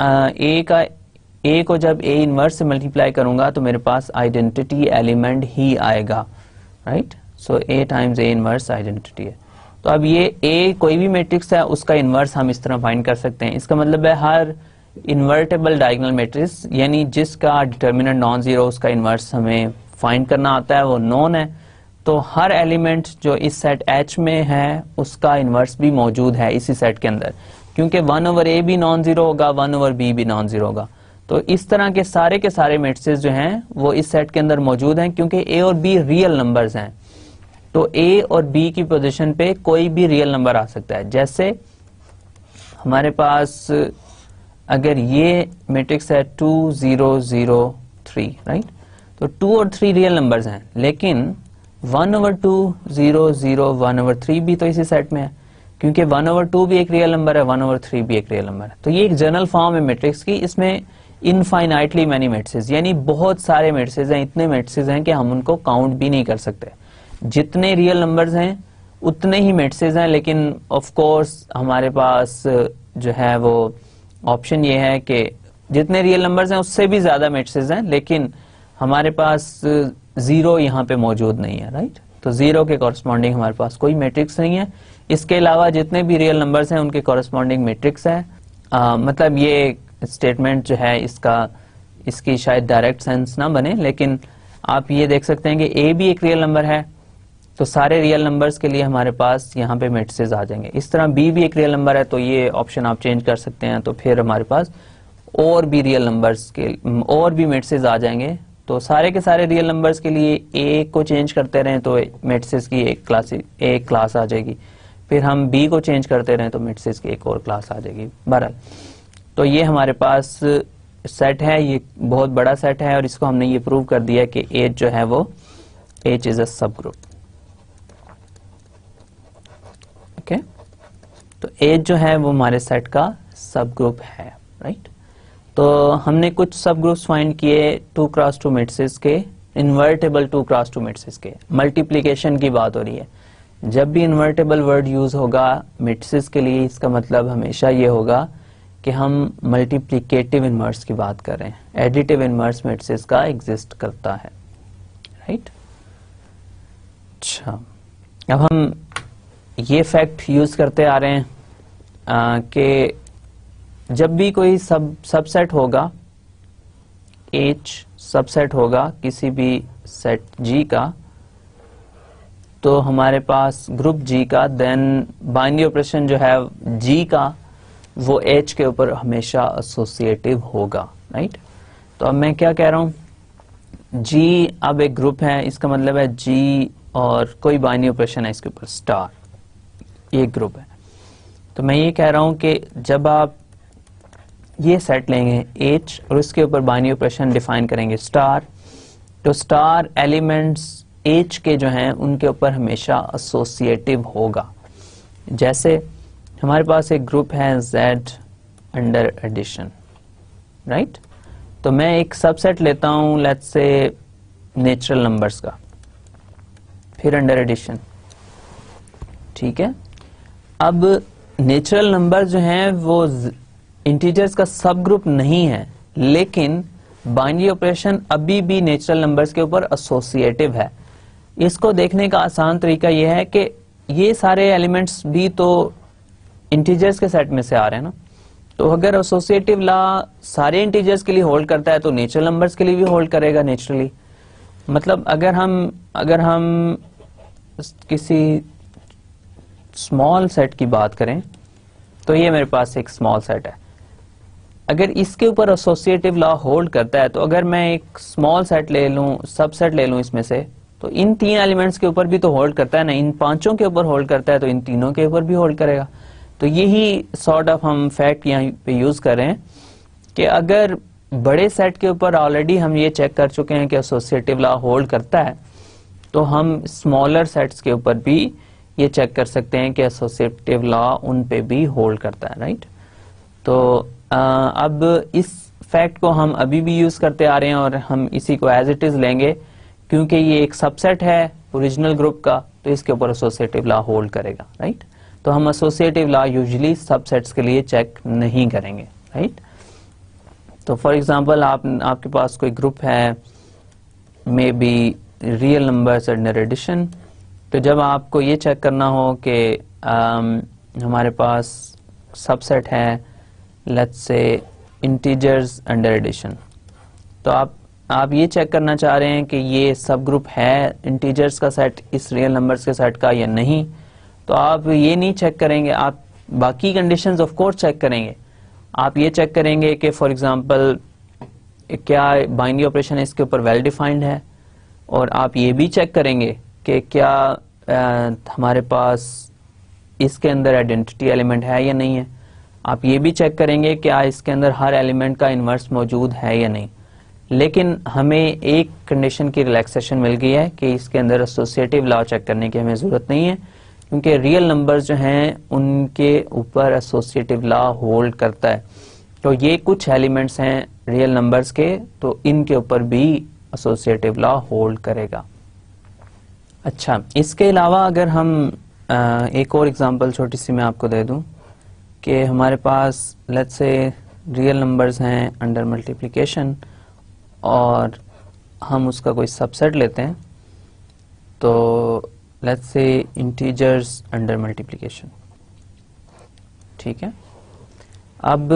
ए को जब ए इनवर्स से मल्टीप्लाई करूंगा तो मेरे पास आइडेंटिटी एलिमेंट ही आएगा, right. So A times A inverse identity है। तो अब ये ए कोई भी मैट्रिक्स है उसका इनवर्स हम इस तरह फाइंड कर सकते हैं। इसका मतलब है हर इन्वर्टेबल डायगोनल मैट्रिक्स यानी जिसका डिटर्मिनेंट नॉन जीरो उसका इनवर्स हमें फाइंड करना आता है, वो नॉन है। तो हर एलिमेंट जो इस सेट H में है उसका इनवर्स भी मौजूद है इसी सेट के अंदर, क्योंकि 1 ओवर ए भी नॉन जीरो होगा, 1 ओवर बी भी नॉन जीरो होगा। तो इस तरह के सारे मैट्रिसेस जो हैं वो इस सेट के अंदर मौजूद हैं, क्योंकि ए और बी रियल नंबर्स हैं। तो ए और बी की पोजीशन पे कोई भी रियल नंबर आ सकता है। जैसे हमारे पास अगर ये मैट्रिक्स है 2 0 0 3, राइट, तो 2 और 3 रियल नंबर्स हैं, लेकिन 1 ओवर 2 0 0 1 ओवर 3 भी तो इसी सेट में है, क्योंकि 1 ओवर 2 भी एक रियल नंबर है, 1 ओवर 3 भी एक रियल नंबर है। तो ये एक जनरल फॉर्म है मैट्रिक्स की। इसमें इनफाइनाइटली मैनी मैट्रिसेस यानी बहुत सारे मैट्रिसेस हैं, इतने मैट्रिसेस हैं कि हम उनको काउंट भी नहीं कर सकते। जितने रियल नंबर्स हैं उतने ही मैट्रिसेस हैं, लेकिन ऑफ कोर्स हमारे पास जो है वो ऑप्शन ये है कि जितने रियल नंबर्स हैं उससे भी ज्यादा मैट्रिसेस हैं, लेकिन हमारे पास जीरो यहाँ पे मौजूद नहीं है, राइट। तो जीरो के कॉरस्पॉन्डिंग हमारे पास कोई मैट्रिक्स नहीं है। इसके अलावा जितने भी रियल नंबर्स हैं उनके कॉरस्पॉन्डिंग मैट्रिक्स है। मतलब ये स्टेटमेंट जो है इसकी शायद डायरेक्ट सेंस ना बने, लेकिन आप ये देख सकते हैं कि ए भी एक रियल नंबर है, तो सारे रियल नंबर्स के लिए हमारे पास यहाँ पे मैट्रिसेस आ जाएंगे। इस तरह बी भी एक रियल नंबर है, तो ये ऑप्शन आप चेंज कर सकते हैं, तो फिर हमारे पास और भी रियल नंबर्स के और भी मैट्रिसेस आ जाएंगे। तो सारे के सारे रियल नंबर्स के लिए ए को चेंज करते रहें तो मैट्रिसेस की एक क्लास आ जाएगी, फिर हम बी को चेंज करते रहें तो मैट्रिसेस की एक और क्लास आ जाएगी। बहरहाल तो ये हमारे पास सेट है, ये बहुत बड़ा सेट है, और इसको हमने ये प्रूव कर दिया कि एच जो है वो एच इज अ सब ग्रुप। ओके, तो एच जो है वो हमारे सेट का सब ग्रुप है, राइट। तो हमने कुछ सब ग्रुप्स फाइंड किए 2x2 मैट्रिसेस के, इन्वर्टेबल 2x2 मैट्रिसेस के। मल्टीप्लिकेशन की बात हो रही है, जब भी इन्वर्टेबल वर्ड यूज होगा मैट्रिसेस के लिए इसका मतलब हमेशा ये होगा कि हम मल्टीप्लिकेटिव इनवर्स की बात कर रहे हैं। एडिटिव इनवर्स मैट्रिसेस का एग्जिस्ट करता है, राइट। अच्छा, अब हम ये फैक्ट यूज करते आ रहे हैं कि जब भी कोई सबसेट होगा, H सबसेट होगा किसी भी सेट G का, तो हमारे पास ग्रुप G का देन बाइनरी ऑपरेशन जो है G का वो H के ऊपर हमेशा एसोसिएटिव होगा, राइट। तो अब मैं क्या कह रहा हूं, G अब एक ग्रुप है, इसका मतलब है G और कोई बाइनरी ऑपरेशन है इसके ऊपर स्टार, ये ग्रुप है। तो मैं ये कह रहा हूं कि जब आप ये सेट लेंगे H और उसके ऊपर बाइनरी ऑपरेशन डिफाइन करेंगे स्टार, तो स्टार एलिमेंट्स H के जो हैं उनके ऊपर हमेशा एसोसिएटिव होगा। जैसे हमारे पास एक ग्रुप है Z अंडर एडिशन, राइट। तो मैं एक सबसेट लेता हूं लेट्स से नेचुरल नंबर्स का, फिर अंडर एडिशन, ठीक है। अब नेचुरल नंबर जो हैं वो इंटीजर्स का सब ग्रुप नहीं है, लेकिन बाइनरी ऑपरेशन अभी भी नेचुरल नंबर्स के ऊपर एसोसिएटिव है। इसको देखने का आसान तरीका यह है कि ये सारे एलिमेंट्स भी तो इंटीजर्स के सेट में से आ रहे हैं ना, तो अगर एसोसिएटिव लॉ सारे इंटीजर्स के लिए होल्ड करता है तो नेचुरल नंबर्स के लिए भी होल्ड करेगा नेचुरली। मतलब अगर हम किसी स्मॉल सेट की बात करें तो ये मेरे पास एक स्मॉल सेट है, अगर इसके ऊपर एसोसिएटिव लॉ होल्ड करता है तो अगर मैं एक स्मॉल सेट ले लूं, सबसेट ले लूं इसमें से, तो इन 3 एलिमेंट्स के ऊपर भी तो होल्ड करता है ना, इन 5 के ऊपर होल्ड करता है तो इन तीनों के ऊपर भी होल्ड करेगा। तो यही सॉर्ट ऑफ हम फैक्ट यहाँ पे यूज कर रहे हैं कि अगर बड़े सेट के ऊपर ऑलरेडी हम ये चेक कर चुके हैं कि एसोसिएटिव लॉ होल्ड करता है, तो हम स्मॉलर सेट्स के ऊपर भी ये चेक कर सकते हैं कि एसोसिएटिव लॉ उन पे भी होल्ड करता है, राइट। तो अब इस फैक्ट को हम अभी भी यूज करते आ रहे हैं और हम इसी को एज इट इज लेंगे, क्योंकि ये एक सबसेट है ओरिजिनल ग्रुप का, तो इसके ऊपर एसोसिएटिव लॉ होल्ड करेगा, राइट। तो हम एसोसिएटिव लॉ यूजुअली सबसेट्स के लिए चेक नहीं करेंगे, राइट। तो फॉर एग्जांपल आपके पास कोई ग्रुप है maybe real numbers under addition, तो जब आपको ये चेक करना हो कि हमारे पास सबसेट है let's say integers under addition, तो आप ये चेक करना चाह रहे हैं कि ये सब ग्रुप है इंटीजर्स का सेट इस रियल नंबर्स के सेट का या नहीं, तो आप ये नहीं चेक करेंगे, आप बाकी कंडीशंस ऑफ कोर्स चेक करेंगे। आप ये चेक करेंगे कि फॉर एग्जांपल क्या बाइनरी ऑपरेशन इसके ऊपर वेल डिफाइंड है, और आप ये भी चेक करेंगे कि क्या हमारे पास इसके अंदर आइडेंटिटी एलिमेंट है या नहीं है। आप ये भी चेक करेंगे क्या इसके अंदर हर एलिमेंट का इन्वर्स मौजूद है या नहीं। लेकिन हमें एक कंडीशन की रिलैक्सेशन मिल गई है कि इसके अंदर एसोसिएटिव लॉ चेक करने की हमें जरूरत नहीं है, क्योंकि रियल नंबर्स जो हैं उनके ऊपर एसोसिएटिव लॉ होल्ड करता है। तो ये कुछ एलिमेंट्स हैं रियल नंबर्स के, तो इनके ऊपर भी एसोसिएटिव लॉ होल्ड करेगा। अच्छा, इसके अलावा अगर हम एक और एग्जांपल छोटी सी मैं आपको दे दूं कि हमारे पास लेट्स से रियल नंबर्स हैं अंडर मल्टीप्लिकेशन और हम उसका कोई सबसेट लेते हैं, तो let's say integers under multiplication, ठीक है। अब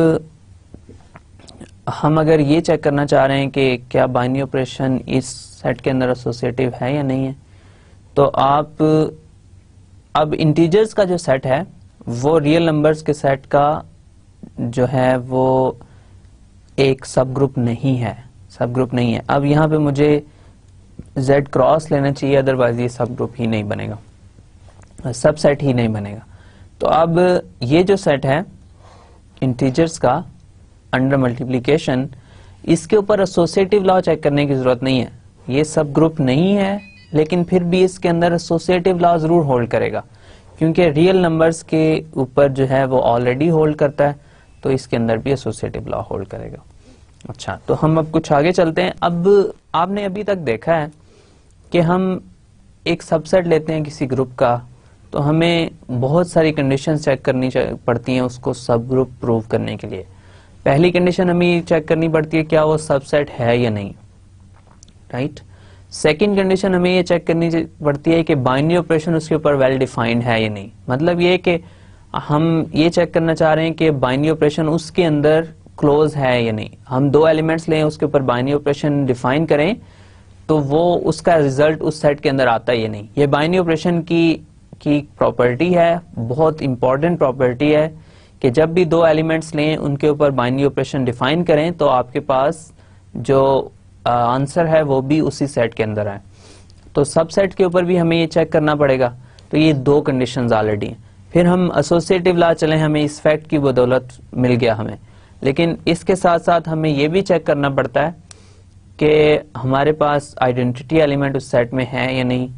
हम अगर ये चेक करना चाह रहे हैं कि क्या बाइनरी ऑपरेशन इस सेट के अंदर एसोसिएटिव है या नहीं है, तो आप अब इंटीजर्स का जो सेट है वो रियल नंबर्स के सेट का जो है वो एक सब ग्रुप नहीं है, सब ग्रुप नहीं है। अब यहाँ पे मुझे Z क्रॉस लेना चाहिए, अदरवाइज ये सब ग्रुप ही नहीं बनेगा, सब सेट ही नहीं बनेगा। तो अब ये जो सेट है इंटीजर्स का अंडर मल्टीप्लिकेशन, इसके ऊपर एसोसिएटिव लॉ चेक करने की जरूरत नहीं है। ये सब ग्रुप नहीं है, लेकिन फिर भी इसके अंदर एसोसिएटिव लॉ जरूर होल्ड करेगा, क्योंकि रियल नंबर्स के ऊपर जो है वो ऑलरेडी होल्ड करता है, तो इसके अंदर भी एसोसिएटिव लॉ होल्ड करेगा। अच्छा, तो हम अब कुछ आगे चलते हैं। अब आपने अभी तक देखा है कि हम एक सबसेट लेते हैं किसी ग्रुप का, तो हमें बहुत सारी कंडीशंस चेक करनी पड़ती हैं उसको सब ग्रुप प्रूव करने के लिए। पहली कंडीशन हमें चेक करनी पड़ती है क्या वो सबसेट है या नहीं, राइट। सेकंड कंडीशन हमें ये चेक करनी पड़ती है कि बाइनरी ऑपरेशन उसके ऊपर वेल डिफाइंड है या नहीं। मतलब ये कि हम ये चेक करना चाह रहे हैं कि बाइनरी ऑपरेशन उसके अंदर क्लोज है या नहीं। हम 2 एलिमेंट्स लें, उसके ऊपर बाइनरी ऑपरेशन डिफाइन करें, तो वो उसका रिजल्ट उस सेट के अंदर आता है या नहीं। ये बाइनरी ऑपरेशन की प्रॉपर्टी है, बहुत इंपॉर्टेंट प्रॉपर्टी है कि जब भी 2 एलिमेंट्स लें उनके ऊपर बाइनरी ऑपरेशन डिफाइन करें तो आपके पास जो आंसर है वो भी उसी सेट के अंदर है। तो सब सेट के ऊपर भी हमें ये चेक करना पड़ेगा। तो ये 2 कंडीशंस ऑलरेडी हैं। फिर हम एसोसिएटिव लॉ चलें, हमें इस फैक्ट की बदौलत मिल गया हमें, लेकिन इसके साथ साथ हमें ये भी चेक करना पड़ता है कि हमारे पास आइडेंटिटी एलिमेंट उस सेट में है या नहीं,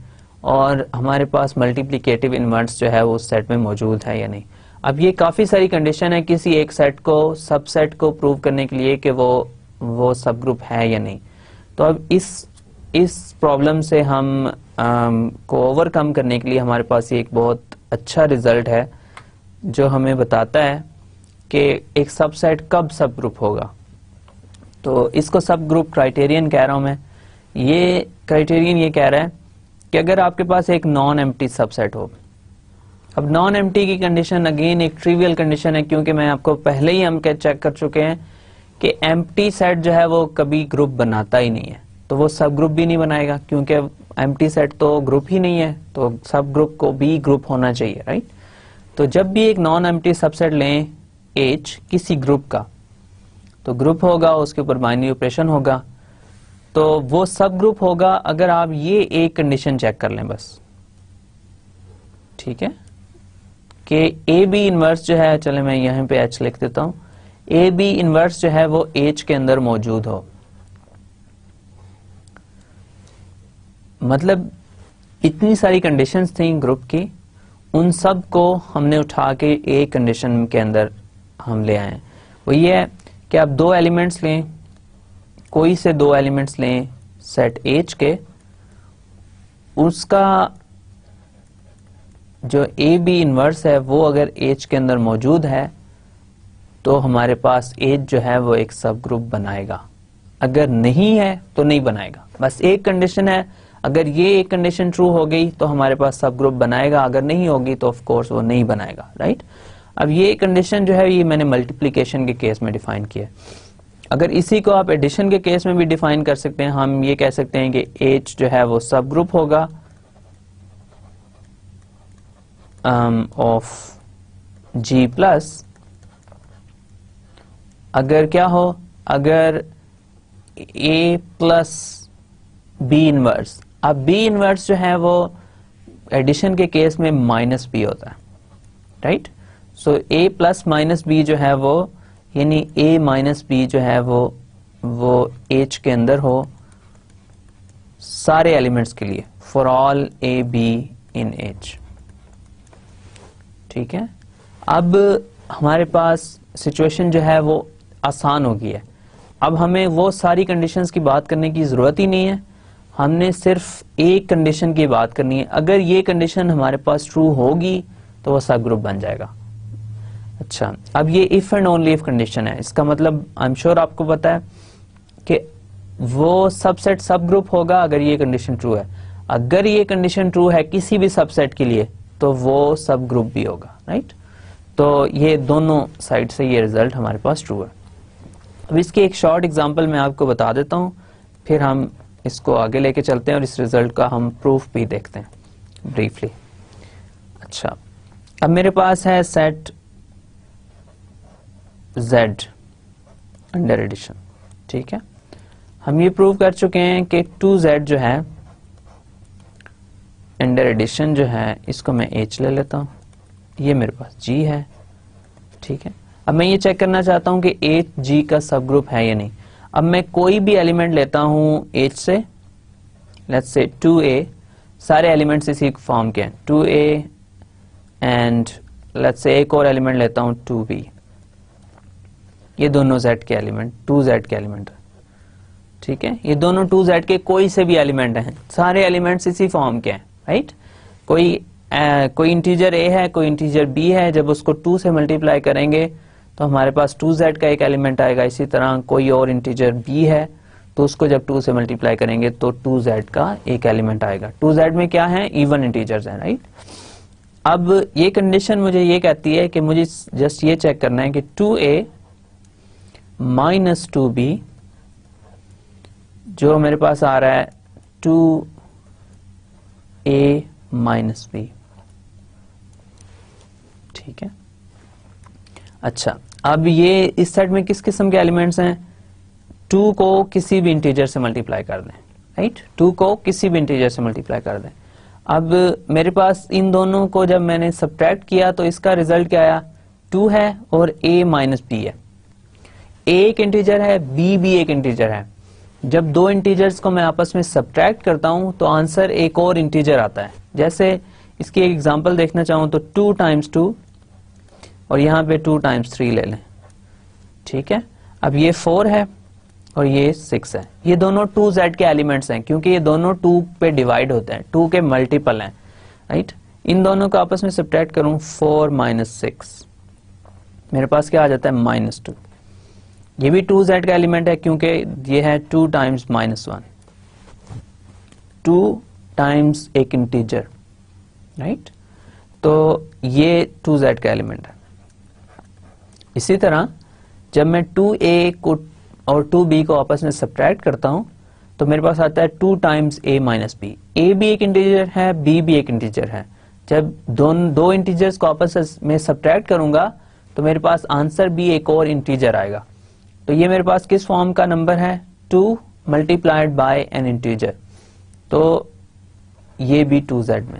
और हमारे पास मल्टीप्लिकेटिव इन्वर्स जो है वो उस सेट में मौजूद है या नहीं। अब ये काफ़ी सारी कंडीशन है किसी एक सेट को सबसेट को प्रूव करने के लिए कि वो सब ग्रुप है या नहीं। तो अब इस प्रॉब्लम से हम को ओवरकम करने के लिए हमारे पास ये एक बहुत अच्छा रिजल्ट है जो हमें बताता है कि एक सबसेट कब सब ग्रुप होगा। तो इसको सब ग्रुप क्राइटेरियन कह रहा हूं मैं। ये क्राइटेरियन ये कह रहा है कि अगर आपके पास एक नॉन एम्प्टी सबसेट हो। अब नॉन एम्प्टी की कंडीशन अगेन एक ट्रिवियल कंडीशन है, क्योंकि मैं आपको पहले ही हम चेक कर चुके हैं कि एम्प्टी सेट जो है वो कभी ग्रुप बनाता ही नहीं है, तो वो सब ग्रुप भी नहीं बनाएगा, क्योंकि एम्प्टी सेट तो ग्रुप ही नहीं है, तो सब ग्रुप को भी ग्रुप होना चाहिए, राइट। तो जब भी एक नॉन एम्प्टी सबसेट लें H किसी ग्रुप का, तो ग्रुप होगा, उसके ऊपर बाइनरी ऑपरेशन होगा, तो वो सब ग्रुप होगा अगर आप ये एक कंडीशन चेक कर लें बस, ठीक है, कि ए बी इनवर्स जो है, चले मैं यहां पे H लिख देता हूं, ए बी इनवर्स जो है वो H के अंदर मौजूद हो। मतलब इतनी सारी कंडीशंस थी ग्रुप की, उन सब को हमने उठा के एक कंडीशन के अंदर हम ले आए। वो ये है कि आप दो एलिमेंट्स लें, कोई से दो एलिमेंट्स लें सेट H के, उसका जो ए बी इनवर्स है वो अगर H के अंदर मौजूद है तो हमारे पास H जो है वो एक सब ग्रुप बनाएगा। अगर नहीं है तो नहीं बनाएगा। बस एक कंडीशन है, अगर ये एक कंडीशन ट्रू हो गई तो हमारे पास सब ग्रुप बनाएगा, अगर नहीं होगी तो ऑफ कोर्स वो नहीं बनाएगा, राइट। अब ये कंडीशन जो है ये मैंने मल्टीप्लिकेशन के केस में डिफाइन किया। अगर इसी को आप एडिशन के केस में भी डिफाइन कर सकते हैं। हम ये कह सकते हैं कि H जो है वो सब ग्रुप होगा ऑफ G प्लस, अगर क्या हो, अगर A प्लस B इनवर्स। अब B इनवर्स जो है वो एडिशन के केस में माइनस B होता है, right. So A plus minus B जो है वो, यानी A माइनस B जो है वो H के अंदर हो सारे एलिमेंट्स के लिए, for all A B in H, ठीक है। अब हमारे पास सिचुएशन जो है वो आसान हो गई है। अब हमें वो सारी कंडीशंस की बात करने की जरूरत ही नहीं है, हमने सिर्फ एक कंडीशन की बात करनी है। अगर ये कंडीशन हमारे पास ट्रू होगी तो वो सब ग्रुप बन जाएगा। अच्छा, अब ये if and only if condition है। इसका मतलब आई एम श्योर आपको पता है कि वो सबसेट सब ग्रुप होगा अगर ये कंडीशन ट्रू है। अगर ये कंडीशन ट्रू है किसी भी सबसेट के लिए तो वो सब ग्रुप भी होगा, राइट। तो ये दोनों साइड से ये रिजल्ट हमारे पास ट्रू है। अब इसकी एक शॉर्ट एग्जांपल मैं आपको बता देता हूं, फिर हम इसको आगे लेके चलते हैं और इस रिजल्ट का हम प्रूफ भी देखते हैं ब्रीफली। अच्छा, अब मेरे पास है सेट Z अंडर एडिशन, ठीक है। हम ये प्रूव कर चुके हैं कि 2Z जो है अंडर एडिशन जो है, इसको मैं H ले लेता हूं, ये मेरे पास G है, ठीक है। अब मैं ये चेक करना चाहता हूं कि H G का सब ग्रुप है या नहीं। अब मैं कोई भी एलिमेंट लेता हूं H से, लेट्स से 2A, सारे एलिमेंट्स इसी फॉर्म के हैं 2A, एंड लेट्स से एक और एलिमेंट लेता हूं 2B। ये दोनों Z के एलिमेंट 2Z के एलिमेंट है, ठीक है। ये दोनों 2Z के कोई से भी एलिमेंट हैं, सारे एलिमेंट्स इसी फॉर्म के हैं, राइट। कोई इंटीजर A है, कोई इंटीजर B है, जब उसको 2 से मल्टीप्लाई करेंगे तो हमारे पास 2Z का एक एलिमेंट आएगा। इसी तरह कोई और इंटीजर B है तो उसको जब 2 से मल्टीप्लाई करेंगे तो 2Z का एक एलिमेंट आएगा। 2Z में क्या है, इवन इंटीजर्स हैं, राइट। अब ये कंडीशन मुझे ये कहती है कि मुझे जस्ट ये चेक करना है कि 2A माइनस 2B जो मेरे पास आ रहा है 2A माइनस B, ठीक है। अच्छा, अब ये इस सेट में किस किस्म के एलिमेंट्स हैं, 2 को किसी भी इंटीजर से मल्टीप्लाई कर दें, राइट। 2 को किसी भी इंटीजर से मल्टीप्लाई कर दें। अब मेरे पास इन दोनों को जब मैंने सब्ट्रैक्ट किया तो इसका रिजल्ट क्या आया, 2 है और A माइनस B है। A एक इंटीजर है, B भी एक इंटीजर है, जब दो इंटीजर्स को मैं आपस में सब्ट्रैक्ट करता हूं तो आंसर एक और इंटीजर आता है। जैसे इसकी एक एग्जांपल देखना चाहूं तो 2 टाइम्स 2 और यहां पे 2 टाइम्स 3 ले लें, ठीक है। अब ये 4 है और ये 6 है, ये दोनों 2z के एलिमेंट्स हैं क्योंकि ये दोनों 2 पे डिवाइड होते हैं, 2 के मल्टीपल हैं, राइट। इन दोनों को आपस में सब्ट्रैक्ट करूं 4 माइनस 6, मेरे पास क्या आ जाता है -2। ये भी 2z का एलिमेंट है क्योंकि ये है 2 टाइम्स -1, 2 टाइम्स एक इंटीजर, राइट। तो ये 2z का एलिमेंट है। इसी तरह जब मैं 2a को और 2b को आपस में सब्ट्रैक्ट करता हूं तो मेरे पास आता है 2 टाइम्स a माइनस b। a भी एक इंटीजर है, b भी एक इंटीजर है। जब दो इंटीजर्स को आपस में सब्ट्रैक्ट करूंगा तो मेरे पास आंसर भी एक और इंटीजर आएगा। तो ये मेरे पास किस फॉर्म का नंबर है, 2 मल्टीप्लाइड बाय एन इंटीजर, तो ये भी 2z में,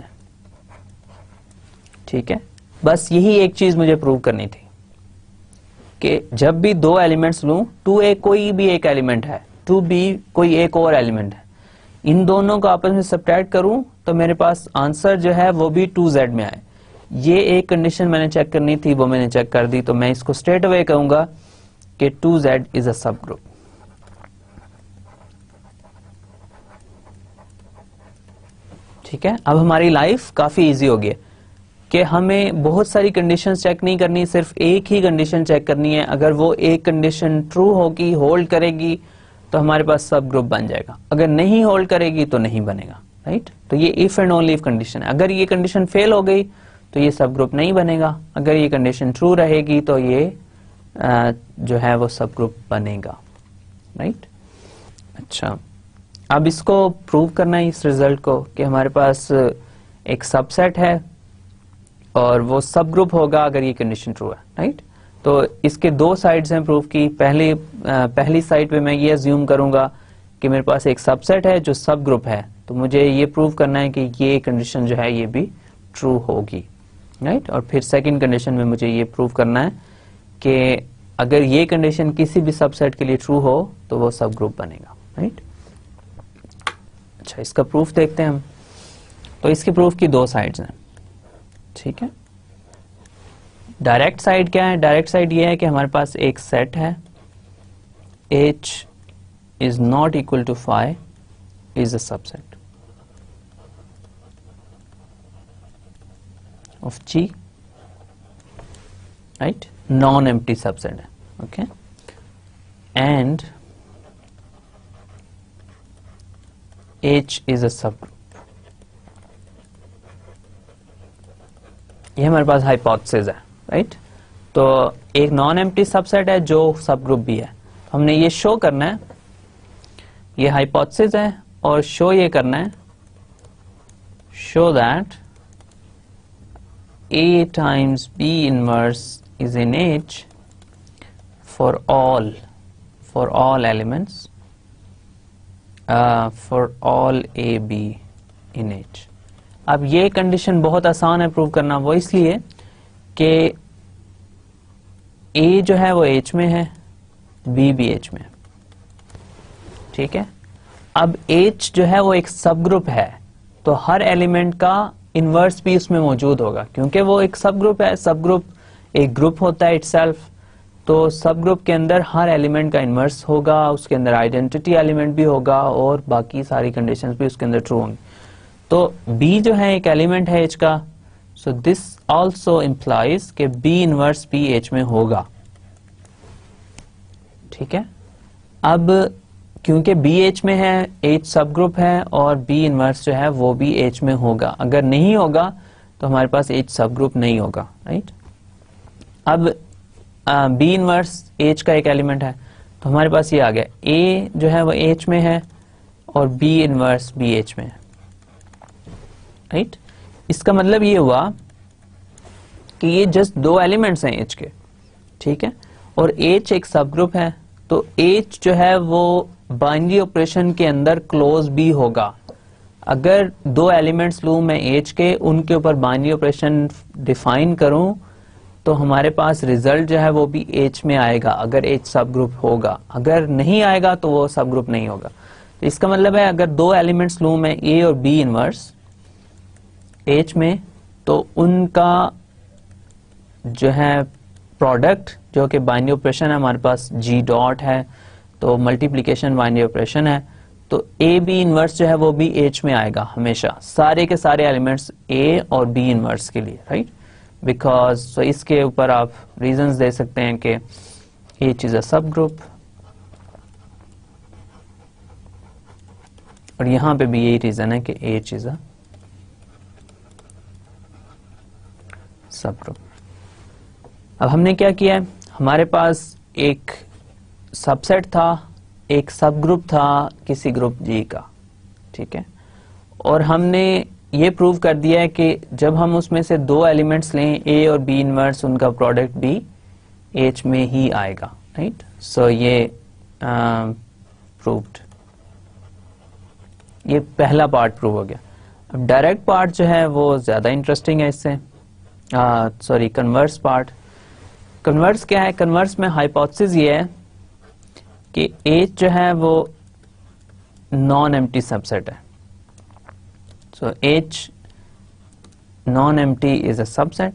ठीक है। बस यही एक चीज मुझे प्रूव करनी थी कि जब भी दो एलिमेंट्स लूं, 2a कोई भी एक एलिमेंट है, 2b कोई एक और एलिमेंट है, इन दोनों को आपस में सब्ट्रैक्ट करूं तो मेरे पास आंसर जो है वो भी 2z में आए। ये एक कंडीशन मैंने चेक करनी थी, वो मैंने चेक कर दी, तो मैं इसको स्ट्रेट अवे कहूंगा कि 2z इज अ सब ग्रुप। ठीक है, अब हमारी लाइफ काफी इजी हो गई है कि हमें बहुत सारी कंडीशंस चेक नहीं करनी, सिर्फ एक ही कंडीशन चेक करनी है। अगर वो एक कंडीशन ट्रू होगी, होल्ड करेगी, तो हमारे पास सब ग्रुप बन जाएगा। अगर नहीं होल्ड करेगी तो नहीं बनेगा, राइट। तो ये if and only if condition है। अगर ये कंडीशन फेल हो गई तो ये सब ग्रुप नहीं बनेगा, अगर ये कंडीशन ट्रू रहेगी तो ये जो है वो सब ग्रुप बनेगा, राइट। अच्छा, अब इसको प्रूव करना है, इस रिजल्ट को, कि हमारे पास एक सबसेट है और वो सब ग्रुप होगा अगर ये कंडीशन ट्रू है, राइट। तो इसके दो साइड्स हैं प्रूफ की। पहली साइड पे मैं ये अज्यूम करूंगा कि मेरे पास एक सबसेट है जो सब ग्रुप है, तो मुझे ये प्रूव करना है कि ये कंडीशन जो है ये भी ट्रू होगी, राइट। और फिर सेकंड कंडीशन में मुझे ये प्रूव करना है कि अगर ये कंडीशन किसी भी सबसेट के लिए ट्रू हो तो वो सब ग्रुप बनेगा, राइट। अच्छा, इसका प्रूफ देखते हैं हम। तो इसके प्रूफ की दो साइड्स हैं, ठीक है। डायरेक्ट साइड क्या है? डायरेक्ट साइड ये है कि हमारे पास एक सेट है, H is not equal to phi is a subset of G, right? Non-empty subset है, okay? And H is a subgroup. ये हमारे पास हाइपोथेसिस है, राइट। तो एक नॉन एम्प्टी सबसेट है जो सब ग्रुप भी है। हमने ये शो करना है, ये हाइपोथेसिस है, और शो ये करना है, show that A times B inverse is in H for all elements for all A B in H। अब ये कंडीशन बहुत आसान है प्रूव करना, वो इसलिए कि A जो है वो H में है, B भी H में है, ठीक है। अब H जो है वो एक सब ग्रुप है, तो हर एलिमेंट का इनवर्स भी उसमें मौजूद होगा, क्योंकि वो एक सब ग्रुप है। सब ग्रुप एक ग्रुप होता है इटसेल्फ, तो सब ग्रुप के अंदर हर एलिमेंट का इनवर्स होगा, उसके अंदर आइडेंटिटी एलिमेंट भी होगा और बाकी सारी कंडीशंस भी उसके अंदर ट्रू होंगी। तो B जो है एक एलिमेंट है H का, सो दिस ऑल्सो इंप्लाइज कि B इनवर्स भी H में होगा, ठीक है। अब क्योंकि B H में है, H सब ग्रुप है, और B इनवर्स जो है वो भी H में होगा। अगर नहीं होगा तो हमारे पास H सब ग्रुप नहीं होगा, राइट। अब B इनवर्स H का एक एलिमेंट है, तो हमारे पास ये आ गया, A जो है वो H में है और B इनवर्स भी H में है, राइट। इसका मतलब ये हुआ कि ये जस्ट दो एलिमेंट्स हैं H के, ठीक है, और H एक सब ग्रुप है, तो H जो है वो बाइनरी ऑपरेशन के अंदर क्लोज भी होगा। अगर दो एलिमेंट्स लूं मैं H के, उनके ऊपर बाइनरी ऑपरेशन डिफाइन करूं, तो हमारे पास रिजल्ट जो है वो भी H में आएगा अगर H सब ग्रुप होगा, अगर नहीं आएगा तो वो सब ग्रुप नहीं होगा। तो इसका मतलब है अगर दो एलिमेंट्स लूं मैं A और B इनवर्स H में, तो उनका जो है प्रोडक्ट जो कि बाइनरी ऑपरेशन है, हमारे पास G डॉट है तो मल्टीप्लिकेशन बाइनरी ऑपरेशन है, तो A B इनवर्स जो है वो भी H में आएगा हमेशा, सारे के सारे एलिमेंट्स A और B इनवर्स के लिए, राइट। बिकॉज तो इसके ऊपर आप रीजंस दे सकते हैं कि H इज अ सब ग्रुप, और यहां पे भी यही रीजन है कि H इज अ सब ग्रुप। अब हमने क्या किया है, हमारे पास एक सबसेट था, एक सब ग्रुप था किसी ग्रुप G का, ठीक है, और हमने ये प्रूव कर दिया है कि जब हम उसमें से दो एलिमेंट्स लें A और B इनवर्स, उनका प्रोडक्ट भी H में ही आएगा, राइट। सो ये प्रूव्ड, ये पहला पार्ट प्रूव हो गया। अब डायरेक्ट पार्ट जो है वो ज्यादा इंटरेस्टिंग है इससे, सॉरी कन्वर्स पार्ट। कन्वर्स क्या है, कन्वर्स में हाइपोथेसिस ये है कि H जो है वो नॉन एम्प्टी सबसेट है। So H non-empty is a subset,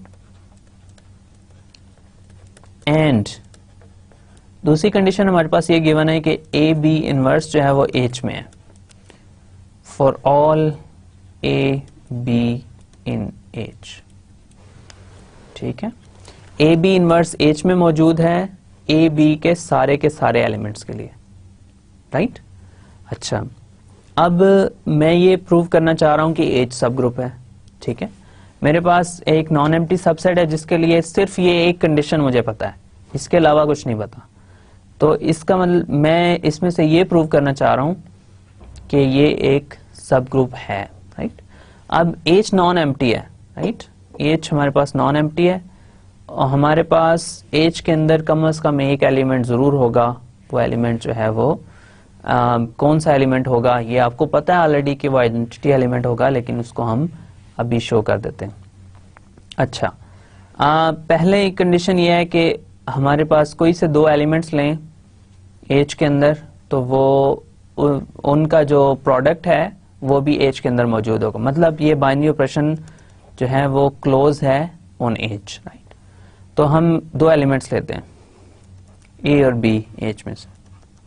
and दूसरी कंडीशन हमारे पास ये गिवन है कि A B इनवर्स जो है वो H में है for all A B in H, ठीक है। A B इनवर्स H में मौजूद है A B के सारे एलिमेंट्स के लिए, राइट। अच्छा, अब मैं ये प्रूव करना चाह रहा हूं कि H सब ग्रुप है, ठीक है। मेरे पास एक नॉन एम्प्टी सबसेट है जिसके लिए सिर्फ ये एक कंडीशन मुझे पता है, इसके अलावा कुछ नहीं पता। तो इसका मतलब मैं इसमें से ये प्रूव करना चाह रहा हूं कि ये एक सब ग्रुप है, राइट। अब H नॉन एम्प्टी है, राइट, H हमारे पास नॉन एम्प्टी है और हमारे पास H के अंदर कम से कम एक एलिमेंट जरूर होगा। वो एलिमेंट जो है वो कौन सा एलिमेंट होगा ये आपको पता है ऑलरेडी कि वो आइडेंटिटी एलिमेंट होगा, लेकिन उसको हम अभी शो कर देते हैं। अच्छा, पहले एक कंडीशन ये है कि हमारे पास कोई से दो एलिमेंट्स लें H के अंदर, तो वो उनका जो प्रोडक्ट है वो भी H के अंदर मौजूद होगा, मतलब ये बाइनरी ऑपरेशन जो है वो क्लोज है ऑन H, राइट। तो हम दो एलिमेंट्स लेते हैं A और B H में से,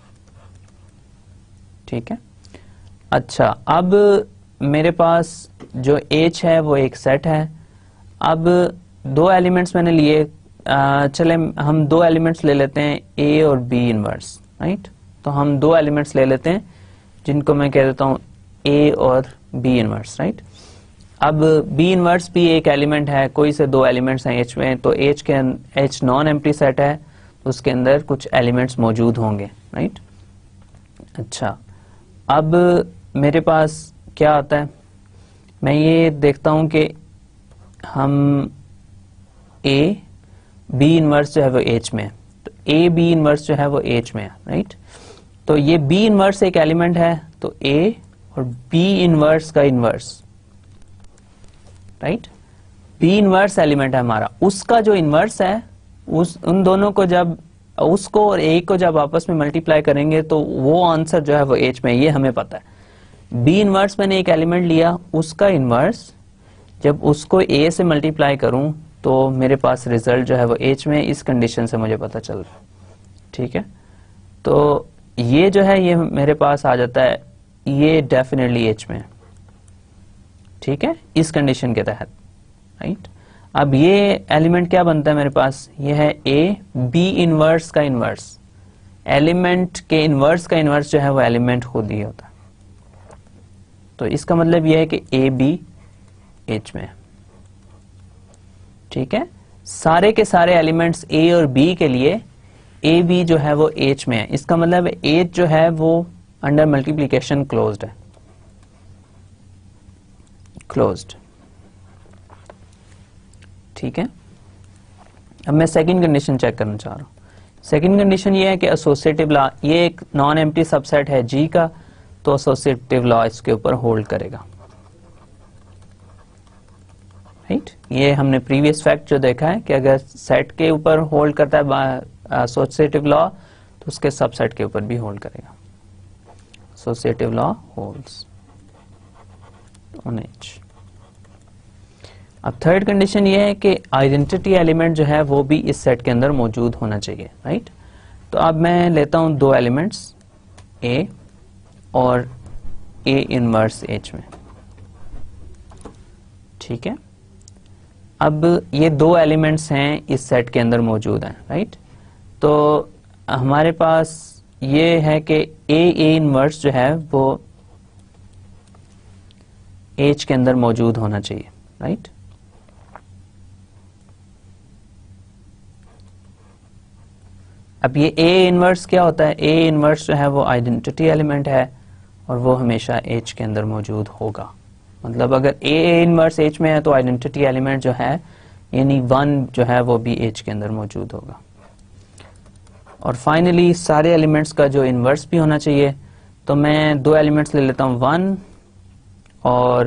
ठीक है। अच्छा, अब मेरे पास जो H है वो एक सेट है। अब दो एलिमेंट्स मैंने लिए, चले हम दो एलिमेंट्स ले लेते हैं A और B इनवर्स, राइट। तो हम दो एलिमेंट्स ले लेते हैं जिनको मैं कह देता हूं A और B इनवर्स, राइट। अब B इनवर्स भी एक एलिमेंट है, कोई से दो एलिमेंट्स हैं H में, तो H नॉन एम्प्टी सेट है, तो उसके अंदर कुछ एलिमेंट्स मौजूद होंगे, राइट। अच्छा, अब मेरे पास क्या आता है, मैं ये देखता हूं कि हम A B इनवर्स जो है वो H में है, तो A B इनवर्स जो है वो H में है, राइट। तो ये B इनवर्स एक एलिमेंट है, तो A और B इनवर्स का inverse, right, B inverse element है हमारा, उसका जो इनवर्स है उन दोनों को जब उसको और A को जब आपस में मल्टीप्लाई करेंगे तो वो आंसर जो है वो H में, ये हमें पता है। B इनवर्स मैंने एक एलिमेंट लिया, उसका इनवर्स जब उसको A से मल्टीप्लाई करूं तो मेरे पास रिजल्ट जो है वो H में, इस कंडीशन से मुझे पता चल रहा है, ठीक है। तो ये जो है ये मेरे पास आ जाता है, ये डेफिनेटली H में है, ठीक है, इस कंडीशन के तहत, राइट। अब ये एलिमेंट क्या बनता है मेरे पास, ये है A B इनवर्स का इनवर्स, एलिमेंट के इनवर्स का इनवर्स जो है वो एलिमेंट खुद ही होता है। तो इसका मतलब ये है कि A B H में है, ठीक है। सारे के सारे एलिमेंट्स A और B के लिए A B जो है वो H में है, इसका मतलब H जो है वो अंडर मल्टीप्लिकेशन क्लोज्ड है, क्लोज्ड, ठीक है। अब मैं सेकंड कंडीशन चेक करना चाह रहा हूं। सेकंड कंडीशन ये है कि एसोसिएटिव लॉ, ये एक नॉन एम्प्टी सबसेट है G का, तो एसोसिएटिव लॉ इसके ऊपर होल्ड करेगा, राइट। ये हमने प्रीवियस फैक्ट जो देखा है कि अगर सेट के ऊपर होल्ड करता है एसोसिएटिव लॉ तो उसके सबसेट के ऊपर भी होल्ड करेगा। Associative law holds on H. अब थर्ड कंडीशन ये है कि आइडेंटिटी एलिमेंट जो है वो भी इस सेट के अंदर मौजूद होना चाहिए, राइट। तो अब मैं लेता हूं दो एलिमेंट्स ए और ए इनवर्स एच में, ठीक है। अब ये दो एलिमेंट्स हैं इस सेट के अंदर मौजूद हैं, राइट। तो हमारे पास ये है कि ए इनवर्स जो है वो एच के अंदर मौजूद होना चाहिए, राइट। अब ये ए इनवर्स क्या होता है? ए इनवर्स जो है वो आइडेंटिटी एलिमेंट है और वो हमेशा एच के अंदर मौजूद होगा। मतलब अगर ए इनवर्स एच में है तो आइडेंटिटी एलिमेंट जो है यानी 1 जो है वो भी एच के अंदर मौजूद होगा। और फाइनली सारे एलिमेंट्स का जो इनवर्स भी होना चाहिए, तो मैं दो एलिमेंट्स ले लेता हूं 1 और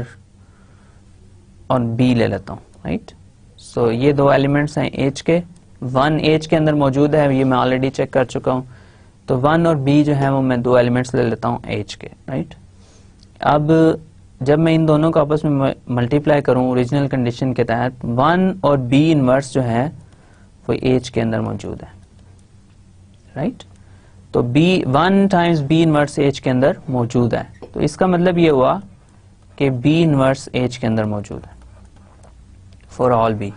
बी ले लेता हूं, राइट। सो ये दो एलिमेंट्स हैं एच के, 1 एच के अंदर मौजूद है, ये मैं ऑलरेडी चेक कर चुका हूं। तो 1 और बी जो है वो मैं दो एलिमेंट्स ले लेता हूं एच के, राइट। अब जब मैं इन दोनों को आपस में मल्टीप्लाई करूं ओरिजिनल कंडीशन के तहत, 1 और बी इनवर्स जो है वो एच के अंदर मौजूद है, राइट। तो B 1 times B inverse H के अंदर मौजूद है, तो इसका मतलब ये हुआ कि बी इनवर्स एच के अंदर मौजूद है फॉर ऑल बी,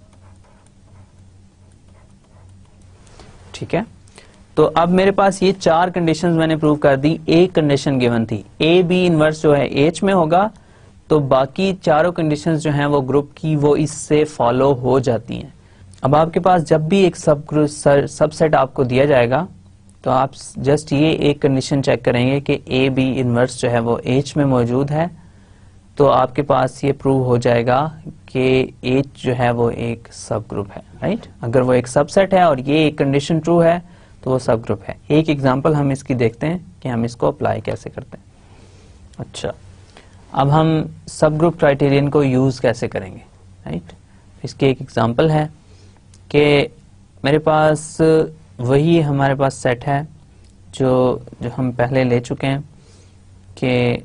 ठीक है। तो अब मेरे पास ये चार कंडीशंस मैंने प्रूव कर दी। एक कंडीशन गिवन थी ए बी इनवर्स जो है एच में होगा, तो बाकी चारों कंडीशंस जो हैं वो ग्रुप की वो इससे फॉलो हो जाती हैं। अब आपके पास जब भी एक सबसेट आपको दिया जाएगा तो आप जस्ट ये एक कंडीशन चेक करेंगे कि ए बी इनवर्स जो है वो एच में मौजूद है, तो आपके पास ये प्रूव हो जाएगा कि एच जो है वो एक सब ग्रुप है, राइट। अगर वो एक सबसेट है और ये एक कंडीशन ट्रू है तो वो सब ग्रुप है। एक एग्जांपल हम इसकी देखते हैं कि हम इसको अप्लाई कैसे करते हैं। अच्छा, अब हम सब ग्रुप क्राइटेरियन को यूज कैसे करेंगे, राइट। इसकी एक एग्जांपल है कि मेरे पास वही हमारे पास सेट है जो हम पहले ले चुके हैं कि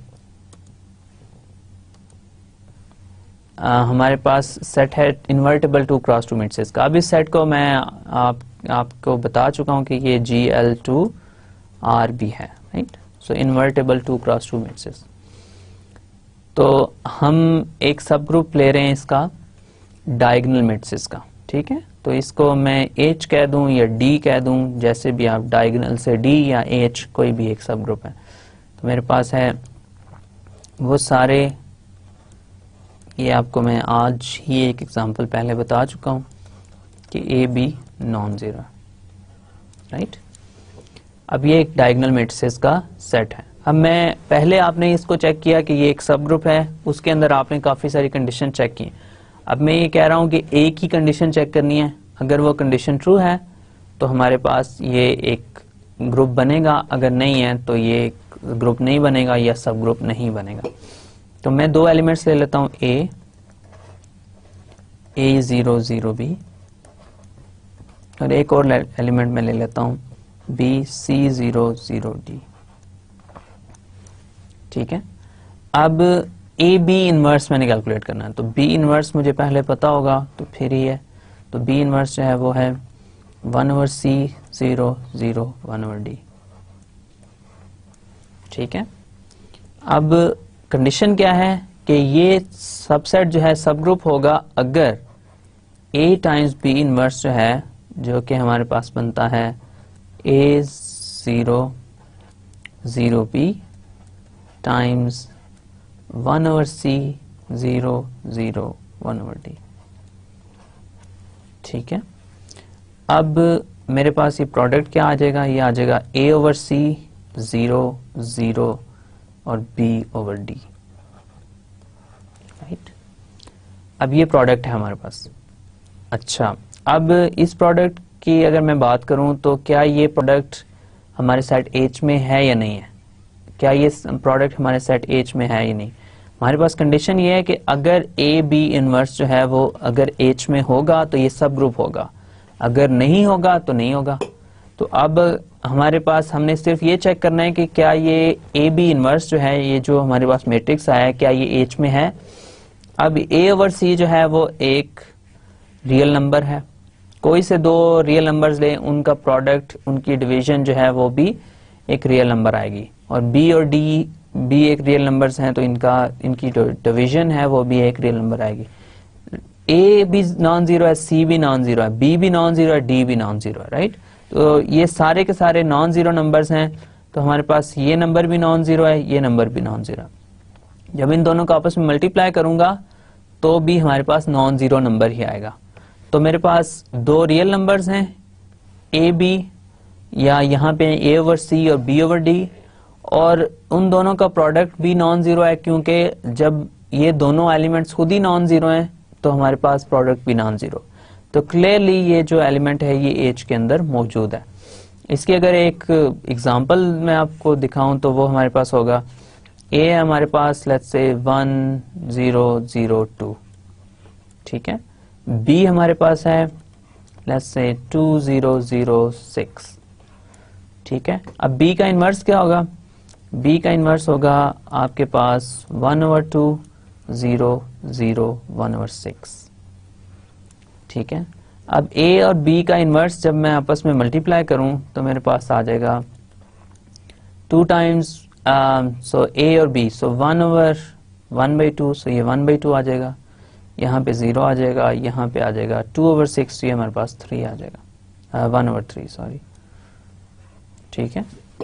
हमारे पास सेट है इन्वर्टेबल 2 क्रॉस 2 मैट्रिसेस का। अब इस सेट को मैं आपको बता चुका हूं कि ये GL2RB है, right. So invertible 2 cross 2 matrices. तो हम एक सब ग्रुप ले रहे हैं इसका डायगोनल मैट्रिसेस का, ठीक है। तो इसको मैं H कह दूं या D कह दूं, जैसे भी आप, डायगोनल से D या H कोई भी एक सब ग्रुप है। तो मेरे पास है वो सारे, ये आपको मैं आज ही एक एग्जांपल पहले बता चुका हूं कि A B non zero, right. अब ये एक डायगोनल मैट्रिसेस का सेट है। अब मैं पहले आपने इसको चेक किया कि ये एक सब ग्रुप है, उसके अंदर आपने काफी सारी कंडीशन चेक की। अब मैं ये कह रहा हूं कि एक ही कंडीशन चेक करनी है, अगर वो कंडीशन ट्रू है तो हमारे पास ये एक ग्रुप बनेगा, अगर नहीं है तो ये ग्रुप नहीं बनेगा या सब ग्रुप नहीं बनेगा। तो मैं दो एलिमेंट्स ले लेता हूं A0 0B और एक और एलिमेंट में ले लेता हूं BC0 0D, ठीक है। अब ए बी इनवर्स मैंने कैलकुलेट करना है, तो बी इनवर्स मुझे पहले पता होगा तो फिर ही है, तो बी इनवर्स जो है वो है 1/C 0 0 1/D, ठीक है। अब कंडीशन क्या है कि ये सबसेट जो है सब ग्रुप होगा अगर A टाइम्स बी इनवर्स जो है, जो कि हमारे पास बनता है A0 0B times 1/C 0 0 1/D, ठीक है। अब मेरे पास ये प्रोडक्ट क्या आ जाएगा, ये आ जाएगा A/C 0 0 और B/D, राइट। अब ये प्रोडक्ट है हमारे पास। अच्छा, अब इस प्रोडक्ट की अगर मैं बात करूं तो क्या ये प्रोडक्ट हमारे सेट H में है या नहीं है, क्या ये प्रोडक्ट हमारे सेट H में है या नहीं। हमारे पास कंडीशन ये है कि अगर ए बी इनवर्स जो है वो अगर एच में होगा तो ये सब ग्रुप होगा, अगर नहीं होगा तो नहीं होगा। तो अब हमारे पास हमने सिर्फ ये चेक करना है कि क्या ये ए बी इनवर्स जो है, ये जो हमारे पास मैट्रिक्स आया है, क्या ये एच में है। अब ए ओवर सी जो है वो एक रियल नंबर है, कोई से दो रियल नंबर्स ले, उनका प्रोडक्ट, उनकी डिवीजन जो है वो भी एक रियल नंबर आएगी। और बी और डी भी एक रियल नंबर्स हैं तो इनकी डिवीजन है वो भी एक रियल नंबर आएगी। ए भी नॉन जीरो है, सी भी नॉन जीरो है, बी भी नॉन जीरो है, डी भी नॉन जीरो है, राइट। तो ये सारे के सारे नॉन जीरो नंबर्स हैं, तो हमारे पास ये नंबर भी नॉन जीरो है, ये नंबर भी नॉन जीरो है। जब इन दोनों को आपस में मल्टीप्लाई करूंगा तो भी हमारे पास नॉन जीरो नंबर ही आएगा। तो मेरे पास दो रियल नंबर्स हैं, ए बी, या यहाँ पे ए ओवर सी और बी ओवर डी, और उन दोनों का प्रोडक्ट भी नॉन जीरो है, क्योंकि जब ये दोनों एलिमेंट्स खुद ही नॉन जीरो हैं तो हमारे पास प्रोडक्ट भी नॉन जीरो। तो क्लियरली ये जो एलिमेंट है ये एच के अंदर मौजूद है। इसकी अगर एक एग्जांपल मैं आपको दिखाऊं तो वो हमारे पास होगा, ए है हमारे पास लेट्स से 1002, ठीक है। बी हमारे पास है लेट्स से 2006, ठीक है। अब बी का इनवर्स क्या होगा, बी का इनवर्स होगा आपके पास 1/2, 0, 0, 1/6, ठीक है। अब ए और बी का इनवर्स जब मैं आपस में मल्टीप्लाई करूं तो मेरे पास आ जाएगा 2 टाइम्स, सो ए और बी, सो 1/1/2, सो ये 1/2 आ जाएगा, यहाँ पे 0 आ जाएगा, यहाँ पे आ जाएगा 2/6, ये हमारे पास 3 आ जाएगा, 1/3 सॉरी, ठीक है।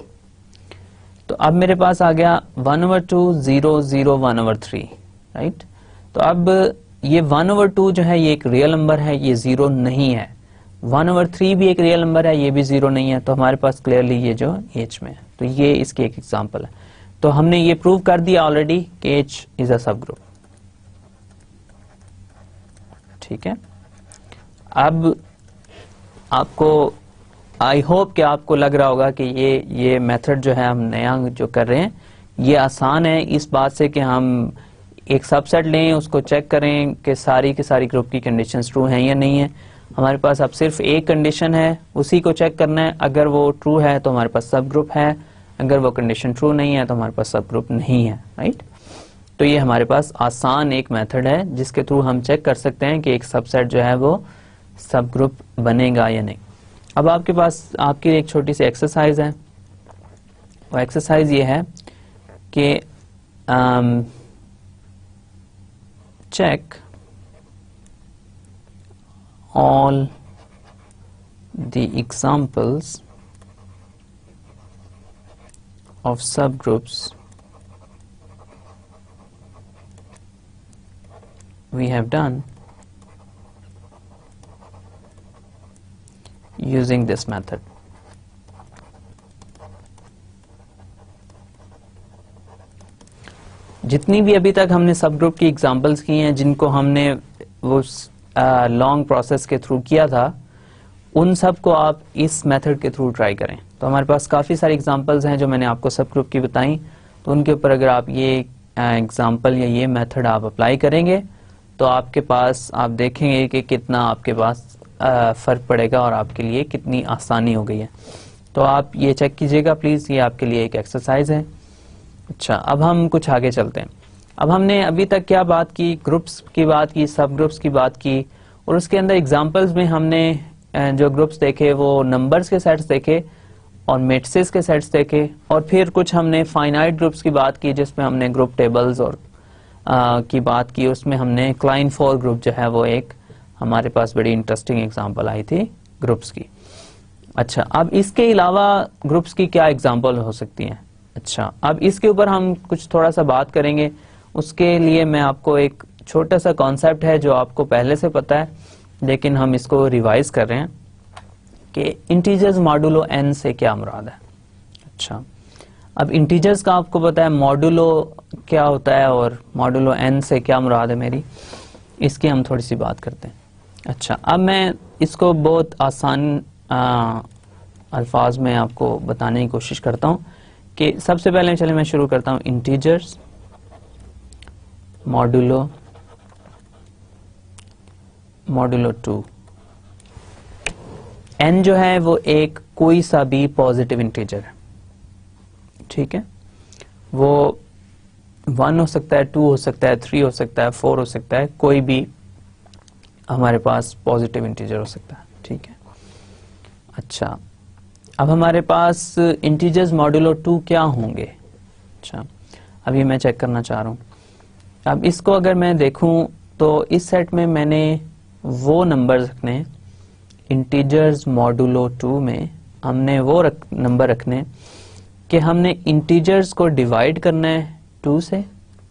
तो अब मेरे पास आ गया 1/2, 0, 0, 1/3, राइट। तो अब ये 1/2 जो है ये एक रियल नंबर है, ये 0 नहीं है। 1/3 भी एक रियल नंबर है, ये भी 0 नहीं है। तो हमारे पास क्लियरली ये जो एच में है, तो ये इसकी एक एग्जांपल है। तो हमने ये प्रूव कर दिया ऑलरेडी कि एच इज अ सब ग्रुप, ठीक है। अब आपको आई होप कि आपको लग रहा होगा कि ये मेथड जो है हम नया जो कर रहे हैं ये आसान है, इस बात से कि हम एक सबसेट लें, उसको चेक करें कि सारी की सारी ग्रुप की कंडीशंस ट्रू हैं या नहीं है। हमारे पास अब सिर्फ एक कंडीशन है, उसी को चेक करना है। अगर वो ट्रू है तो हमारे पास सब ग्रुप है, अगर वो कंडीशन ट्रू नहीं है तो हमारे पास सब ग्रुप नहीं है, राइट। तो ये हमारे पास आसान एक मेथड है जिसके थ्रू हम चेक कर सकते हैं कि एक सबसेट जो है वो सब ग्रुप बनेगा या नहीं। अब आपके पास आपकी एक छोटी सी एक्सरसाइज है, वो एक्सरसाइज ये है कि check all the examples of subgroups we have done using this method. जितनी भी अभी तक हमने सब ग्रुप की एग्जांपल्स की हैं, जिनको हमने वो लॉन्ग प्रोसेस के थ्रू किया था, उन सब को आप इस मेथड के थ्रू ट्राई करें। तो हमारे पास काफ़ी सारी एग्जांपल्स हैं जो मैंने आपको सब ग्रुप की बताई, तो उनके ऊपर अगर आप ये एग्जांपल या ये मेथड आप अप्लाई करेंगे तो आपके पास आप देखेंगे कि कितना आपके पास फ़र्क पड़ेगा और आपके लिए कितनी आसानी हो गई है। तो आप ये चेक कीजिएगा प्लीज़, ये आपके लिए एक एक्सरसाइज है। अच्छा, अब हम कुछ आगे चलते हैं। अब हमने अभी तक क्या बात की, ग्रुप्स की बात की, सब ग्रुप्स की बात की, और उसके अंदर एग्जांपल्स में हमने जो ग्रुप्स देखे वो नंबर्स के सेट्स देखे और मैट्रिसेस के सेट्स देखे, और फिर कुछ हमने फाइनाइट ग्रुप्स की बात की जिसमें हमने ग्रुप टेबल्स और की बात की। उसमें हमने क्लाइन फोर ग्रुप जो है वो एक हमारे पास बड़ी इंटरेस्टिंग एग्जांपल आई थी ग्रुप्स की। अच्छा, अब इसके अलावा ग्रुप्स की क्या एग्जांपल हो सकती हैं। अच्छा, अब इसके ऊपर हम कुछ थोड़ा सा बात करेंगे। उसके लिए मैं आपको एक छोटा सा कॉन्सेप्ट है जो आपको पहले से पता है, लेकिन हम इसको रिवाइज कर रहे हैं कि इंटीजर्स मॉडुलो n से क्या मुराद है। अच्छा, अब इंटीजर्स का आपको पता है मॉडुलो क्या होता है और मॉडुलो n से क्या मुराद है मेरी, इसकी हम थोड़ी सी बात करते हैं। अच्छा, अब मैं इसको बहुत आसान अल्फाज में आपको बताने की कोशिश करता हूँ कि सबसे पहले चले मैं शुरू करता हूँ इंटीजर्स मॉडुलो 2। n जो है वो एक कोई सा भी पॉजिटिव इंटीजर है, ठीक है। वो 1 हो सकता है, 2 हो सकता है, 3 हो सकता है, 4 हो सकता है, कोई भी हमारे पास पॉजिटिव इंटीजर हो सकता है, ठीक है। अच्छा, अब हमारे पास इंटीजर्स मॉडुलो 2 क्या होंगे? अच्छा, अभी मैं चेक करना चाह रहा हूँ। अब इसको अगर मैं देखूं तो इस सेट में मैंने वो नंबर्स रखने, इंटीजर्स मॉडुलो 2 में हमने वो नंबर रखने कि हमने इंटीजर्स को डिवाइड करना है 2 से,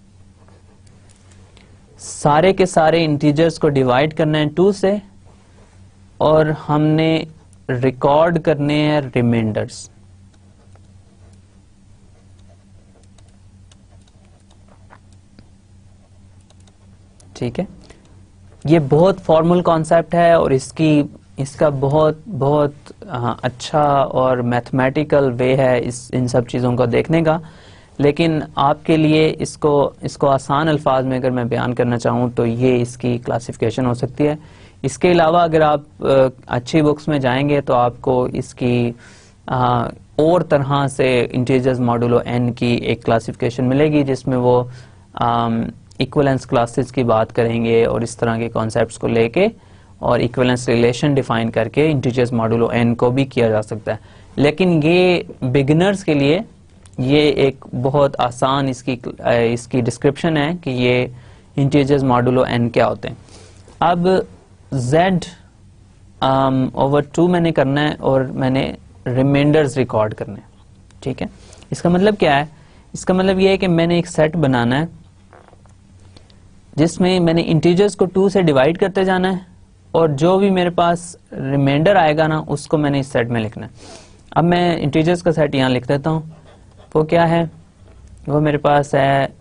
सारे के सारे इंटीजर्स को डिवाइड करना है 2 से, और हमने रिकॉर्ड करने हैं रिमाइंडर्स। ठीक है, ये बहुत फॉर्मल कॉन्सेप्ट है और इसका बहुत बहुत अच्छा और मैथमेटिकल वे है इन सब चीज़ों को देखने का। लेकिन आपके लिए इसको आसान अल्फाज में अगर मैं बयान करना चाहूँ तो ये इसकी क्लासिफिकेशन हो सकती है। इसके अलावा अगर आप अच्छी बुक्स में जाएंगे तो आपको इसकी और तरह से इंटीजर्स मॉडुलो n की एक क्लासिफिकेशन मिलेगी जिसमें वो इक्विवेलेंस क्लासेस की बात करेंगे और इस तरह के कॉन्सेप्ट्स को लेके और इक्विवेलेंस रिलेशन डिफाइन करके इंटीजर्स मॉडुलो n को भी किया जा सकता है। लेकिन ये बिगिनर्स के लिए ये एक बहुत आसान इसकी डिस्क्रिप्शन है कि ये इंटीजर्स मॉडुलो n क्या होते हैं। अब z ओवर 2 मैंने करना है और मैंने रिमाइंडर्स रिकॉर्ड करने हैं, ठीक है। इसका मतलब क्या है? इसका मतलब ये है कि मैंने एक सेट बनाना है जिसमें मैंने इंटीजर्स को 2 से डिवाइड करते जाना है और जो भी मेरे पास रिमाइंडर आएगा ना उसको मैंने इस सेट में लिखना है। अब मैं इंटीजर्स का सेट यहाँ लिख देता हूँ। वो क्या है? वो मेरे पास है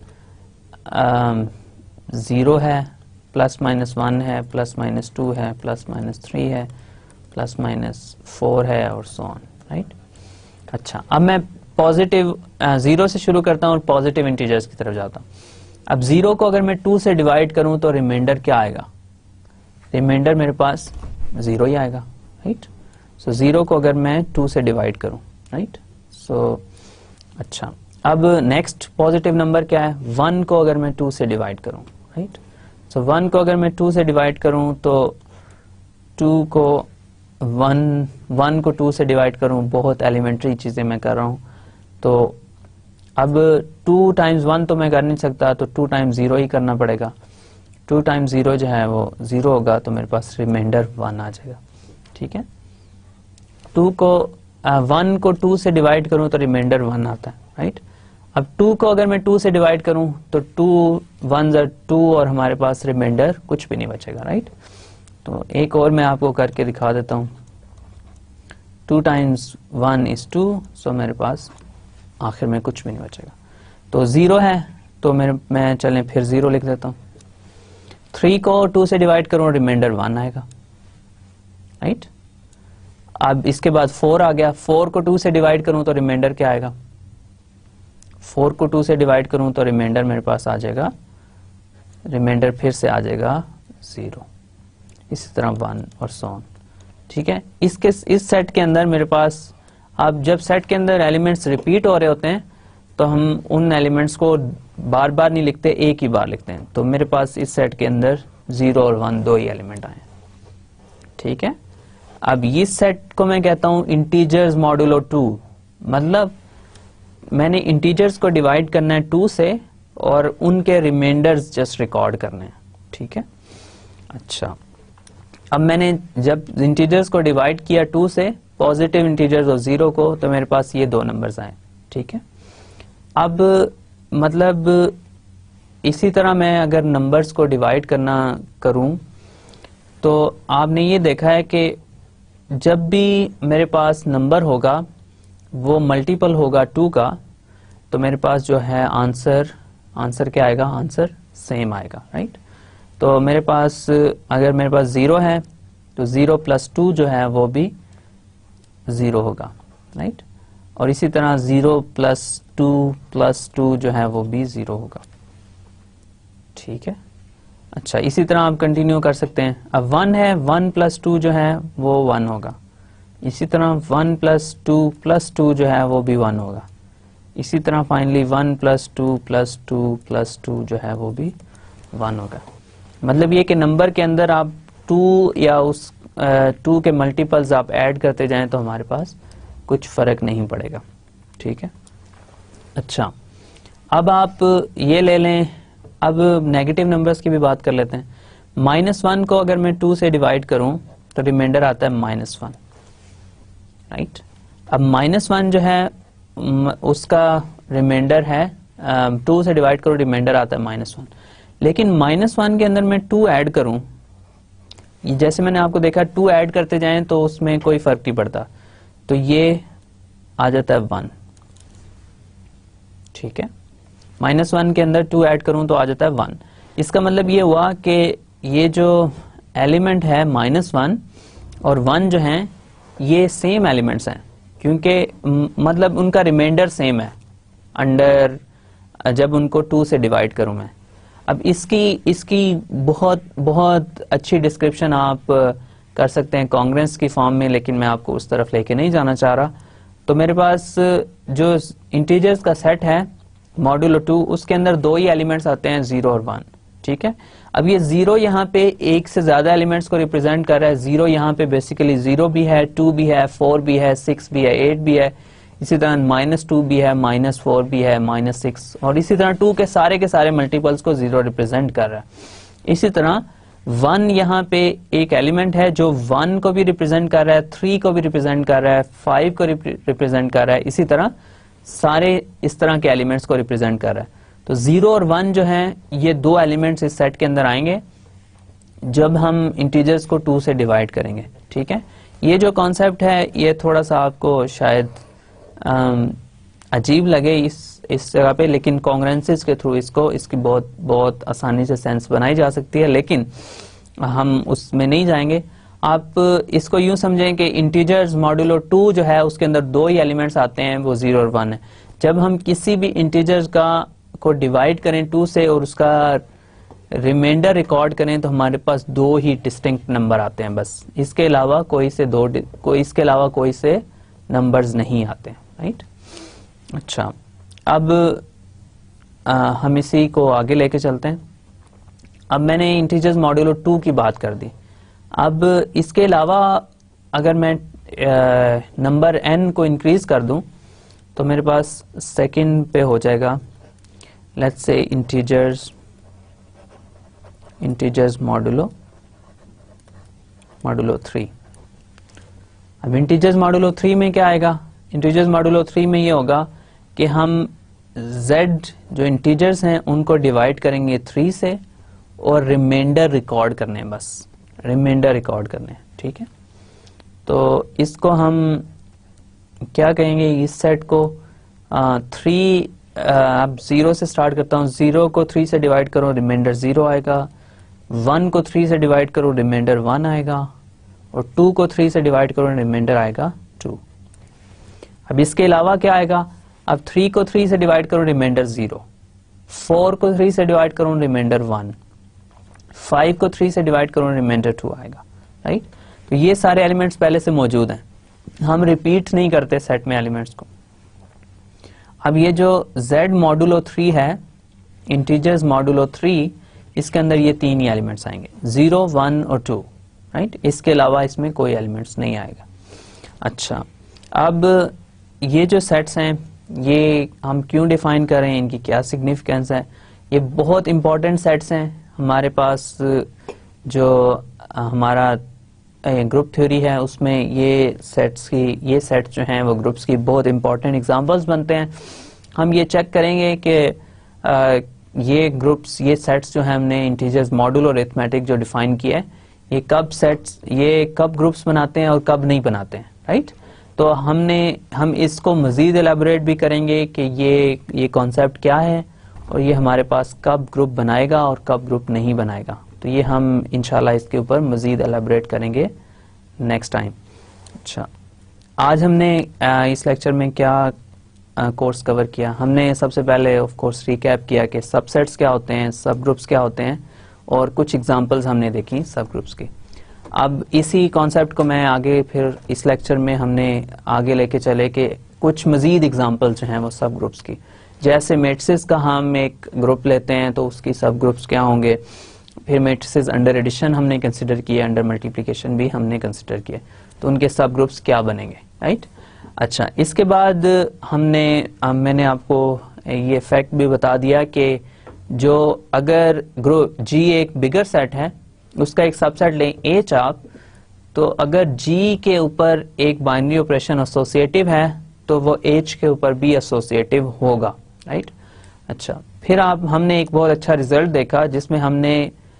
0 है, ±1 है, ±2 है, +-3 है, +-4 है और सो ऑन, राइट। अच्छा, अब मैं पॉजिटिव 0 से शुरू करता हूँ और पॉजिटिव इंटीजर्स की तरफ जाता हूँ। अब 0 को अगर मैं 2 से डिवाइड करूं तो रिमाइंडर क्या आएगा? रिमाइंडर मेरे पास 0 ही आएगा, राइट। सो 0 को अगर मैं 2 से डिवाइड करूं, राइट। सो अच्छा, अब नेक्स्ट पॉजिटिव नंबर क्या है? 1 को अगर मैं 2 से डिवाइड करूं, राइट। सो 1 को अगर मैं 2 से डिवाइड करूं तो 2 को 1 को 2 से डिवाइड करूं, बहुत एलिमेंट्री चीजें मैं कर रहा हूं। तो अब 2 टाइम्स 1 तो मैं कर नहीं सकता, तो 2 टाइम्स 0 ही करना पड़ेगा। 2 टाइम्स 0 जो है वो 0 होगा, तो मेरे पास रिमाइंडर 1 आ जाएगा, ठीक है। 1 को 2 से डिवाइड करूं तो रिमाइंडर 1 आता है, राइट। अब 2 को अगर मैं 2 से डिवाइड करूं तो 2 1 ज़ा 2 और हमारे पास रिमाइंडर कुछ भी नहीं बचेगा, राइट। तो एक और मैं आपको करके दिखा देता हूं। 2 टाइम्स 1 इज 2, सो मेरे पास आखिर में कुछ भी नहीं बचेगा। तो 0 है तो मैं चलें फिर 0 लिख देता हूं। 3 को 2 से डिवाइड करूं, रिमाइंडर 1 आएगा, राइट। अब इसके बाद 4 आ गया। 4 को 2 से डिवाइड करूं तो रिमाइंडर क्या आएगा? 4 को 2 से डिवाइड करूं तो रिमाइंडर मेरे पास आ जाएगा, रिमाइंडर फिर से आ जाएगा 0, इसी तरह 1 और सो ऑन, ठीक है। इस सेट के अंदर मेरे पास, अब जब सेट के अंदर एलिमेंट्स रिपीट हो रहे होते हैं तो हम उन एलिमेंट्स को बार बार नहीं लिखते, एक ही बार लिखते हैं। तो मेरे पास इस सेट के अंदर 0 और 1 दो ही एलिमेंट आए, ठीक है। अब इस सेट को मैं कहता हूं इंटीजर्स मॉडुलो 2, मतलब मैंने इंटीजर्स को डिवाइड करना है 2 से और उनके रिमाइंडर्स जस्ट रिकॉर्ड करने हैं, ठीक है। अच्छा, अब मैंने जब इंटीजर्स को डिवाइड किया 2 से, पॉजिटिव इंटीजर्स और 0 को, तो मेरे पास ये 2 नंबर्स आए, ठीक है। अब मतलब इसी तरह मैं अगर नंबर्स को डिवाइड करूं तो आपने ये देखा है कि जब भी मेरे पास नंबर होगा वो मल्टीपल होगा 2 का, तो मेरे पास जो है आंसर क्या आएगा? आंसर सेम आएगा, राइट। तो मेरे पास अगर मेरे पास 0 है तो 0 + 2 जो है वो भी 0 होगा, राइट। और इसी तरह 0 + 2 + 2 जो है वो भी 0 होगा, ठीक है। अच्छा, इसी तरह आप कंटिन्यू कर सकते हैं। अब 1 है, 1 + 2 जो है वो 1 होगा। इसी तरह 1 + 2 + 2 जो है वो भी 1 होगा। इसी तरह फाइनली 1 + 2 + 2 + 2 जो है वो भी 1 होगा। मतलब ये कि नंबर के अंदर आप 2 या उस 2 के मल्टीपल्स आप ऐड करते जाएं तो हमारे पास कुछ फर्क नहीं पड़ेगा। ठीक है। अच्छा, अब आप ये ले लें, अब नेगेटिव नंबर्स की भी बात कर लेते हैं। -1 को अगर मैं 2 से डिवाइड करूं तो रिमाइंडर आता है -1, राइट। अब -1 जो है उसका रिमाइंडर है 2 से डिवाइड करो, रिमाइंडर आता है -1। लेकिन -1 के अंदर मैं 2 ऐड करूं, जैसे मैंने आपको देखा 2 ऐड करते जाएं तो उसमें कोई फर्क नहीं पड़ता, तो ये आ जाता है 1। ठीक है, -1 के अंदर 2 ऐड करूं तो आ जाता है 1। इसका मतलब ये हुआ कि ये जो एलिमेंट है -1 और 1 जो हैं ये सेम एलिमेंट्स हैं, क्योंकि मतलब उनका रिमाइंडर सेम है अंडर जब उनको 2 से डिवाइड करूं मैं। अब इसकी बहुत बहुत अच्छी डिस्क्रिप्शन आप कर सकते हैं कांग्रेस की फॉर्म में, लेकिन मैं आपको उस तरफ लेके नहीं जाना चाह रहा। तो मेरे पास जो इंटीजर्स का सेट है मॉड्यूलो 2, उसके अंदर 2 ही एलिमेंट्स आते हैं, 0 और 1। ठीक है। अब ये 0 यहाँ पे एक से ज्यादा एलिमेंट्स को रिप्रेजेंट कर रहा है। 0 यहाँ पे बेसिकली 0 भी है, 2 भी है, 4 भी है, 6 भी है, 8 भी है। इसी तरह -2 भी है, -4 भी है, -6, और इसी तरह 2 के सारे मल्टीपल्स को 0 रिप्रेजेंट कर रहा है। इसी तरह 1 यहाँ पे एक एलिमेंट है जो 1 को भी रिप्रेजेंट कर रहा है, 3 को भी रिप्रेजेंट कर रहा है, 5 को रिप्रेजेंट कर रहा है। इसी तरह सारे इस तरह के एलिमेंट्स को रिप्रेजेंट कर रहा है। तो 0 और 1 जो हैं ये 2 एलिमेंट्स इस सेट के अंदर आएंगे जब हम इंटीजर्स को 2 से डिवाइड करेंगे। ठीक है। ये जो कॉन्सेप्ट है ये थोड़ा सा आपको शायद अजीब लगे इस जगह पे, लेकिन कॉन्ग्रेंसेस के थ्रू इसकी बहुत आसानी से सेंस बनाई जा सकती है, लेकिन हम उसमें नहीं जाएंगे। आप इसको यूं समझें कि इंटीजर्स मॉड्यूलो 2 जो है उसके अंदर 2 ही एलिमेंट्स आते हैं, वो 0 और 1 है। जब हम किसी भी इंटीजर्स को डिवाइड करें 2 से और उसका रिमाइंडर रिकॉर्ड करें तो हमारे पास 2 ही डिस्टिंक्ट नंबर आते हैं बस। इसके अलावा कोई से नंबर्स नहीं आते, राइट। अच्छा, अब हम इसी को आगे लेके चलते हैं। अब मैंने इंटीजर्स मॉड्यूलो 2 की बात कर दी। अब इसके अलावा अगर मैं नंबर n को इंक्रीज कर दूं तो मेरे पास सेकंड पे हो जाएगा, लेट्स से इंटीजर्स मॉड्यूलो 3। अब इंटीजर्स मॉड्यूलो 3 में क्या आएगा? इंटीजर्स मॉड्यूलो 3 में ये होगा कि हम z जो इंटीजर्स हैं उनको डिवाइड करेंगे 3 से और रिमाइंडर रिकॉर्ड करने हैं, बस रिमाइंडर रिकॉर्ड करने हैं। ठीक है। तो इसको हम क्या कहेंगे, इस सेट को 3, अब 0 से स्टार्ट करता हूँ। 0 को 3 से डिवाइड करो, रिमाइंडर 0 आएगा। 1 को 3 से डिवाइड करो, रिमाइंडर 1 आएगा। और 2 को 3 से डिवाइड करो, रिमाइंडर आएगा 2। अब इसके अलावा क्या आएगा? अब 3 को 3 से डिवाइड करो, रिमाइंडर 0। 4 को 3 से डिवाइड करो, रिमाइंडर 1। 5 को 3 से डिवाइड करो, रिमाइंडर 2 आएगा, राइट। तो ये सारे एलिमेंट्स पहले से मौजूद हैं, हम रिपीट नहीं करते सेट में एलिमेंट्स को। अब ये जो z मॉड्यूलो 3 है, इंटीजर्स मॉड्यूलो 3, इसके अंदर ये 3 ही एलिमेंट्स आएंगे, 0, 1 और 2, राइट। इसके अलावा इसमें कोई एलिमेंट्स नहीं आएगा। अच्छा, अब ये जो सेट्स हैं ये हम क्यों डिफाइन कर रहे हैं, इनकी क्या सिग्निफिकेंस है? ये बहुत इंपॉर्टेंट सेट्स हैं। हमारे पास जो हमारा ग्रुप थ्योरी है उसमें ये सेट्स जो हैं वो ग्रुप्स की बहुत इंपॉर्टेंट एग्जांपल्स बनते हैं। हम ये चेक करेंगे कि ये ग्रुप्स, ये सेट्स जो हैं हमने इंटीजर्स मॉड्यूलो अरिथमेटिक जो डिफाइन किया है, ये कब ग्रुप्स बनाते हैं और कब नहीं बनाते हैं, राइट। तो हम इसको मजीद एलैबोरेट भी करेंगे कि ये कॉन्सेप्ट क्या है और ये हमारे पास कब ग्रुप बनाएगा और कब ग्रुप नहीं बनाएगा। तो ये हम इंशाल्लाह इसके ऊपर मजीद एलैबोरेट करेंगे नेक्स्ट टाइम। अच्छा, आज हमने इस लेक्चर में क्या कोर्स कवर किया। हमने सबसे पहले ऑफ कोर्स रिकैप किया कि सबसेट्स क्या होते हैं, सब ग्रुप्स क्या होते हैं, और कुछ एग्जांपल्स हमने देखी सब ग्रुप्स की। अब इसी कॉन्सेप्ट को मैं आगे फिर इस लेक्चर में हमने आगे लेके चले कि कुछ मजीद एग्जांपल्स जो हैं वो सब ग्रुप्स की, जैसे मैट्रिसेस का हम एक ग्रुप लेते हैं तो उसकी सब ग्रुप्स क्या होंगे, फिर मैट्रिसेस अंडर एडिशन हमने कंसिडर किया, अंडर मल्टीप्लिकेशन भी हमने कंसिडर किया, तो उनके सब ग्रुप्स क्या बनेंगे, राइट। अच्छा, इसके बाद मैंने आपको ये फैक्ट भी बता दिया कि जो अगर ग्रुप जी एक बिगर सेट है, उसका एक सबसेट लें एच आप, तो अगर जी के ऊपर एक बाइनरी ऑपरेशन एसोसिएटिव है तो वो एच के ऊपर भी एसोसिएटिव होगा, राइट। अच्छा, फिर हमने एक बहुत अच्छा रिजल्ट देखा जिसमें हमने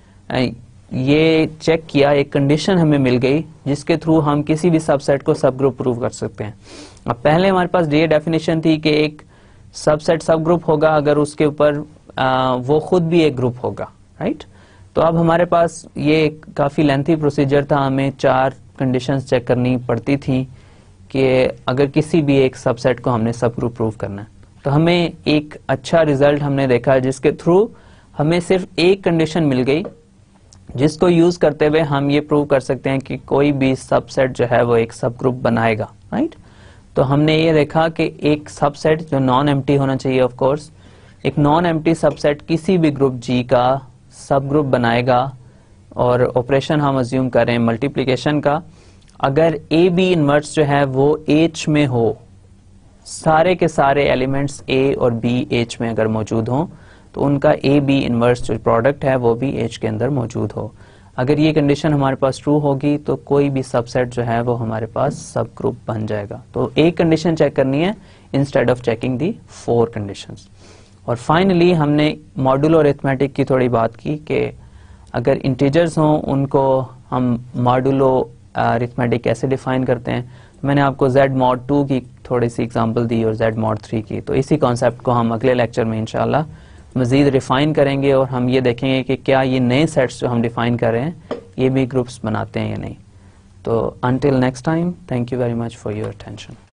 ये चेक किया, एक कंडीशन हमें मिल गई जिसके थ्रू हम किसी भी सबसेट को सब ग्रुप प्रूव कर सकते हैं। अब पहले हमारे पास ये डेफिनेशन थी कि एक सबसेट सब ग्रुप होगा अगर उसके ऊपर वो खुद भी एक ग्रुप होगा, राइट। तो अब हमारे पास ये काफी लेंथी प्रोसीजर था, हमें 4 कंडीशंस चेक करनी पड़ती थी कि अगर किसी भी एक सबसेट को हमने सब ग्रुप प्रूव करना है। तो हमें एक अच्छा रिजल्ट हमने देखा जिसके थ्रू हमें सिर्फ एक कंडीशन मिल गई जिसको यूज करते हुए हम ये प्रूव कर सकते हैं कि कोई भी सबसेट जो है वो एक सब ग्रुप बनाएगा, राइट। तो हमने ये देखा कि एक सबसेट जो नॉन एम्प्टी होना चाहिए, ऑफ कोर्स एक नॉन एम्प्टी सबसेट किसी भी ग्रुप जी का सब ग्रुप बनाएगा, और ऑपरेशन हम अज्यूम करें मल्टीप्लिकेशन का, अगर ए बी इनवर्स जो है वो एच में हो, सारे के सारे एलिमेंट्स ए और बी एच में अगर मौजूद हों तो उनका ए बी इनवर्स जो प्रोडक्ट है वो भी एच के अंदर मौजूद हो। अगर ये कंडीशन हमारे पास ट्रू होगी तो कोई भी सबसेट जो है वो हमारे पास सब ग्रुप बन जाएगा। तो एक कंडीशन चेक करनी है instead of checking the 4 conditions. और फाइनली हमने मॉड्यूलो अरिथमेटिक की थोड़ी बात की कि अगर इंटीजर्स हों उनको हम मॉड्यूलो अरिथमेटिक कैसे डिफाइन करते हैं। मैंने आपको z mod 2 की थोड़ी सी एग्जांपल दी और z mod 3 की, तो इसी कॉन्सेप्ट को हम अगले लेक्चर में इंशाल्लाह मजीद रिफाइन करेंगे और हम ये देखेंगे कि क्या ये नए सेट्स जो हम डिफाइन कर रहे हैं ये भी ग्रुप्स बनाते हैं या नहीं। तो until next time, thank you very much for your attention.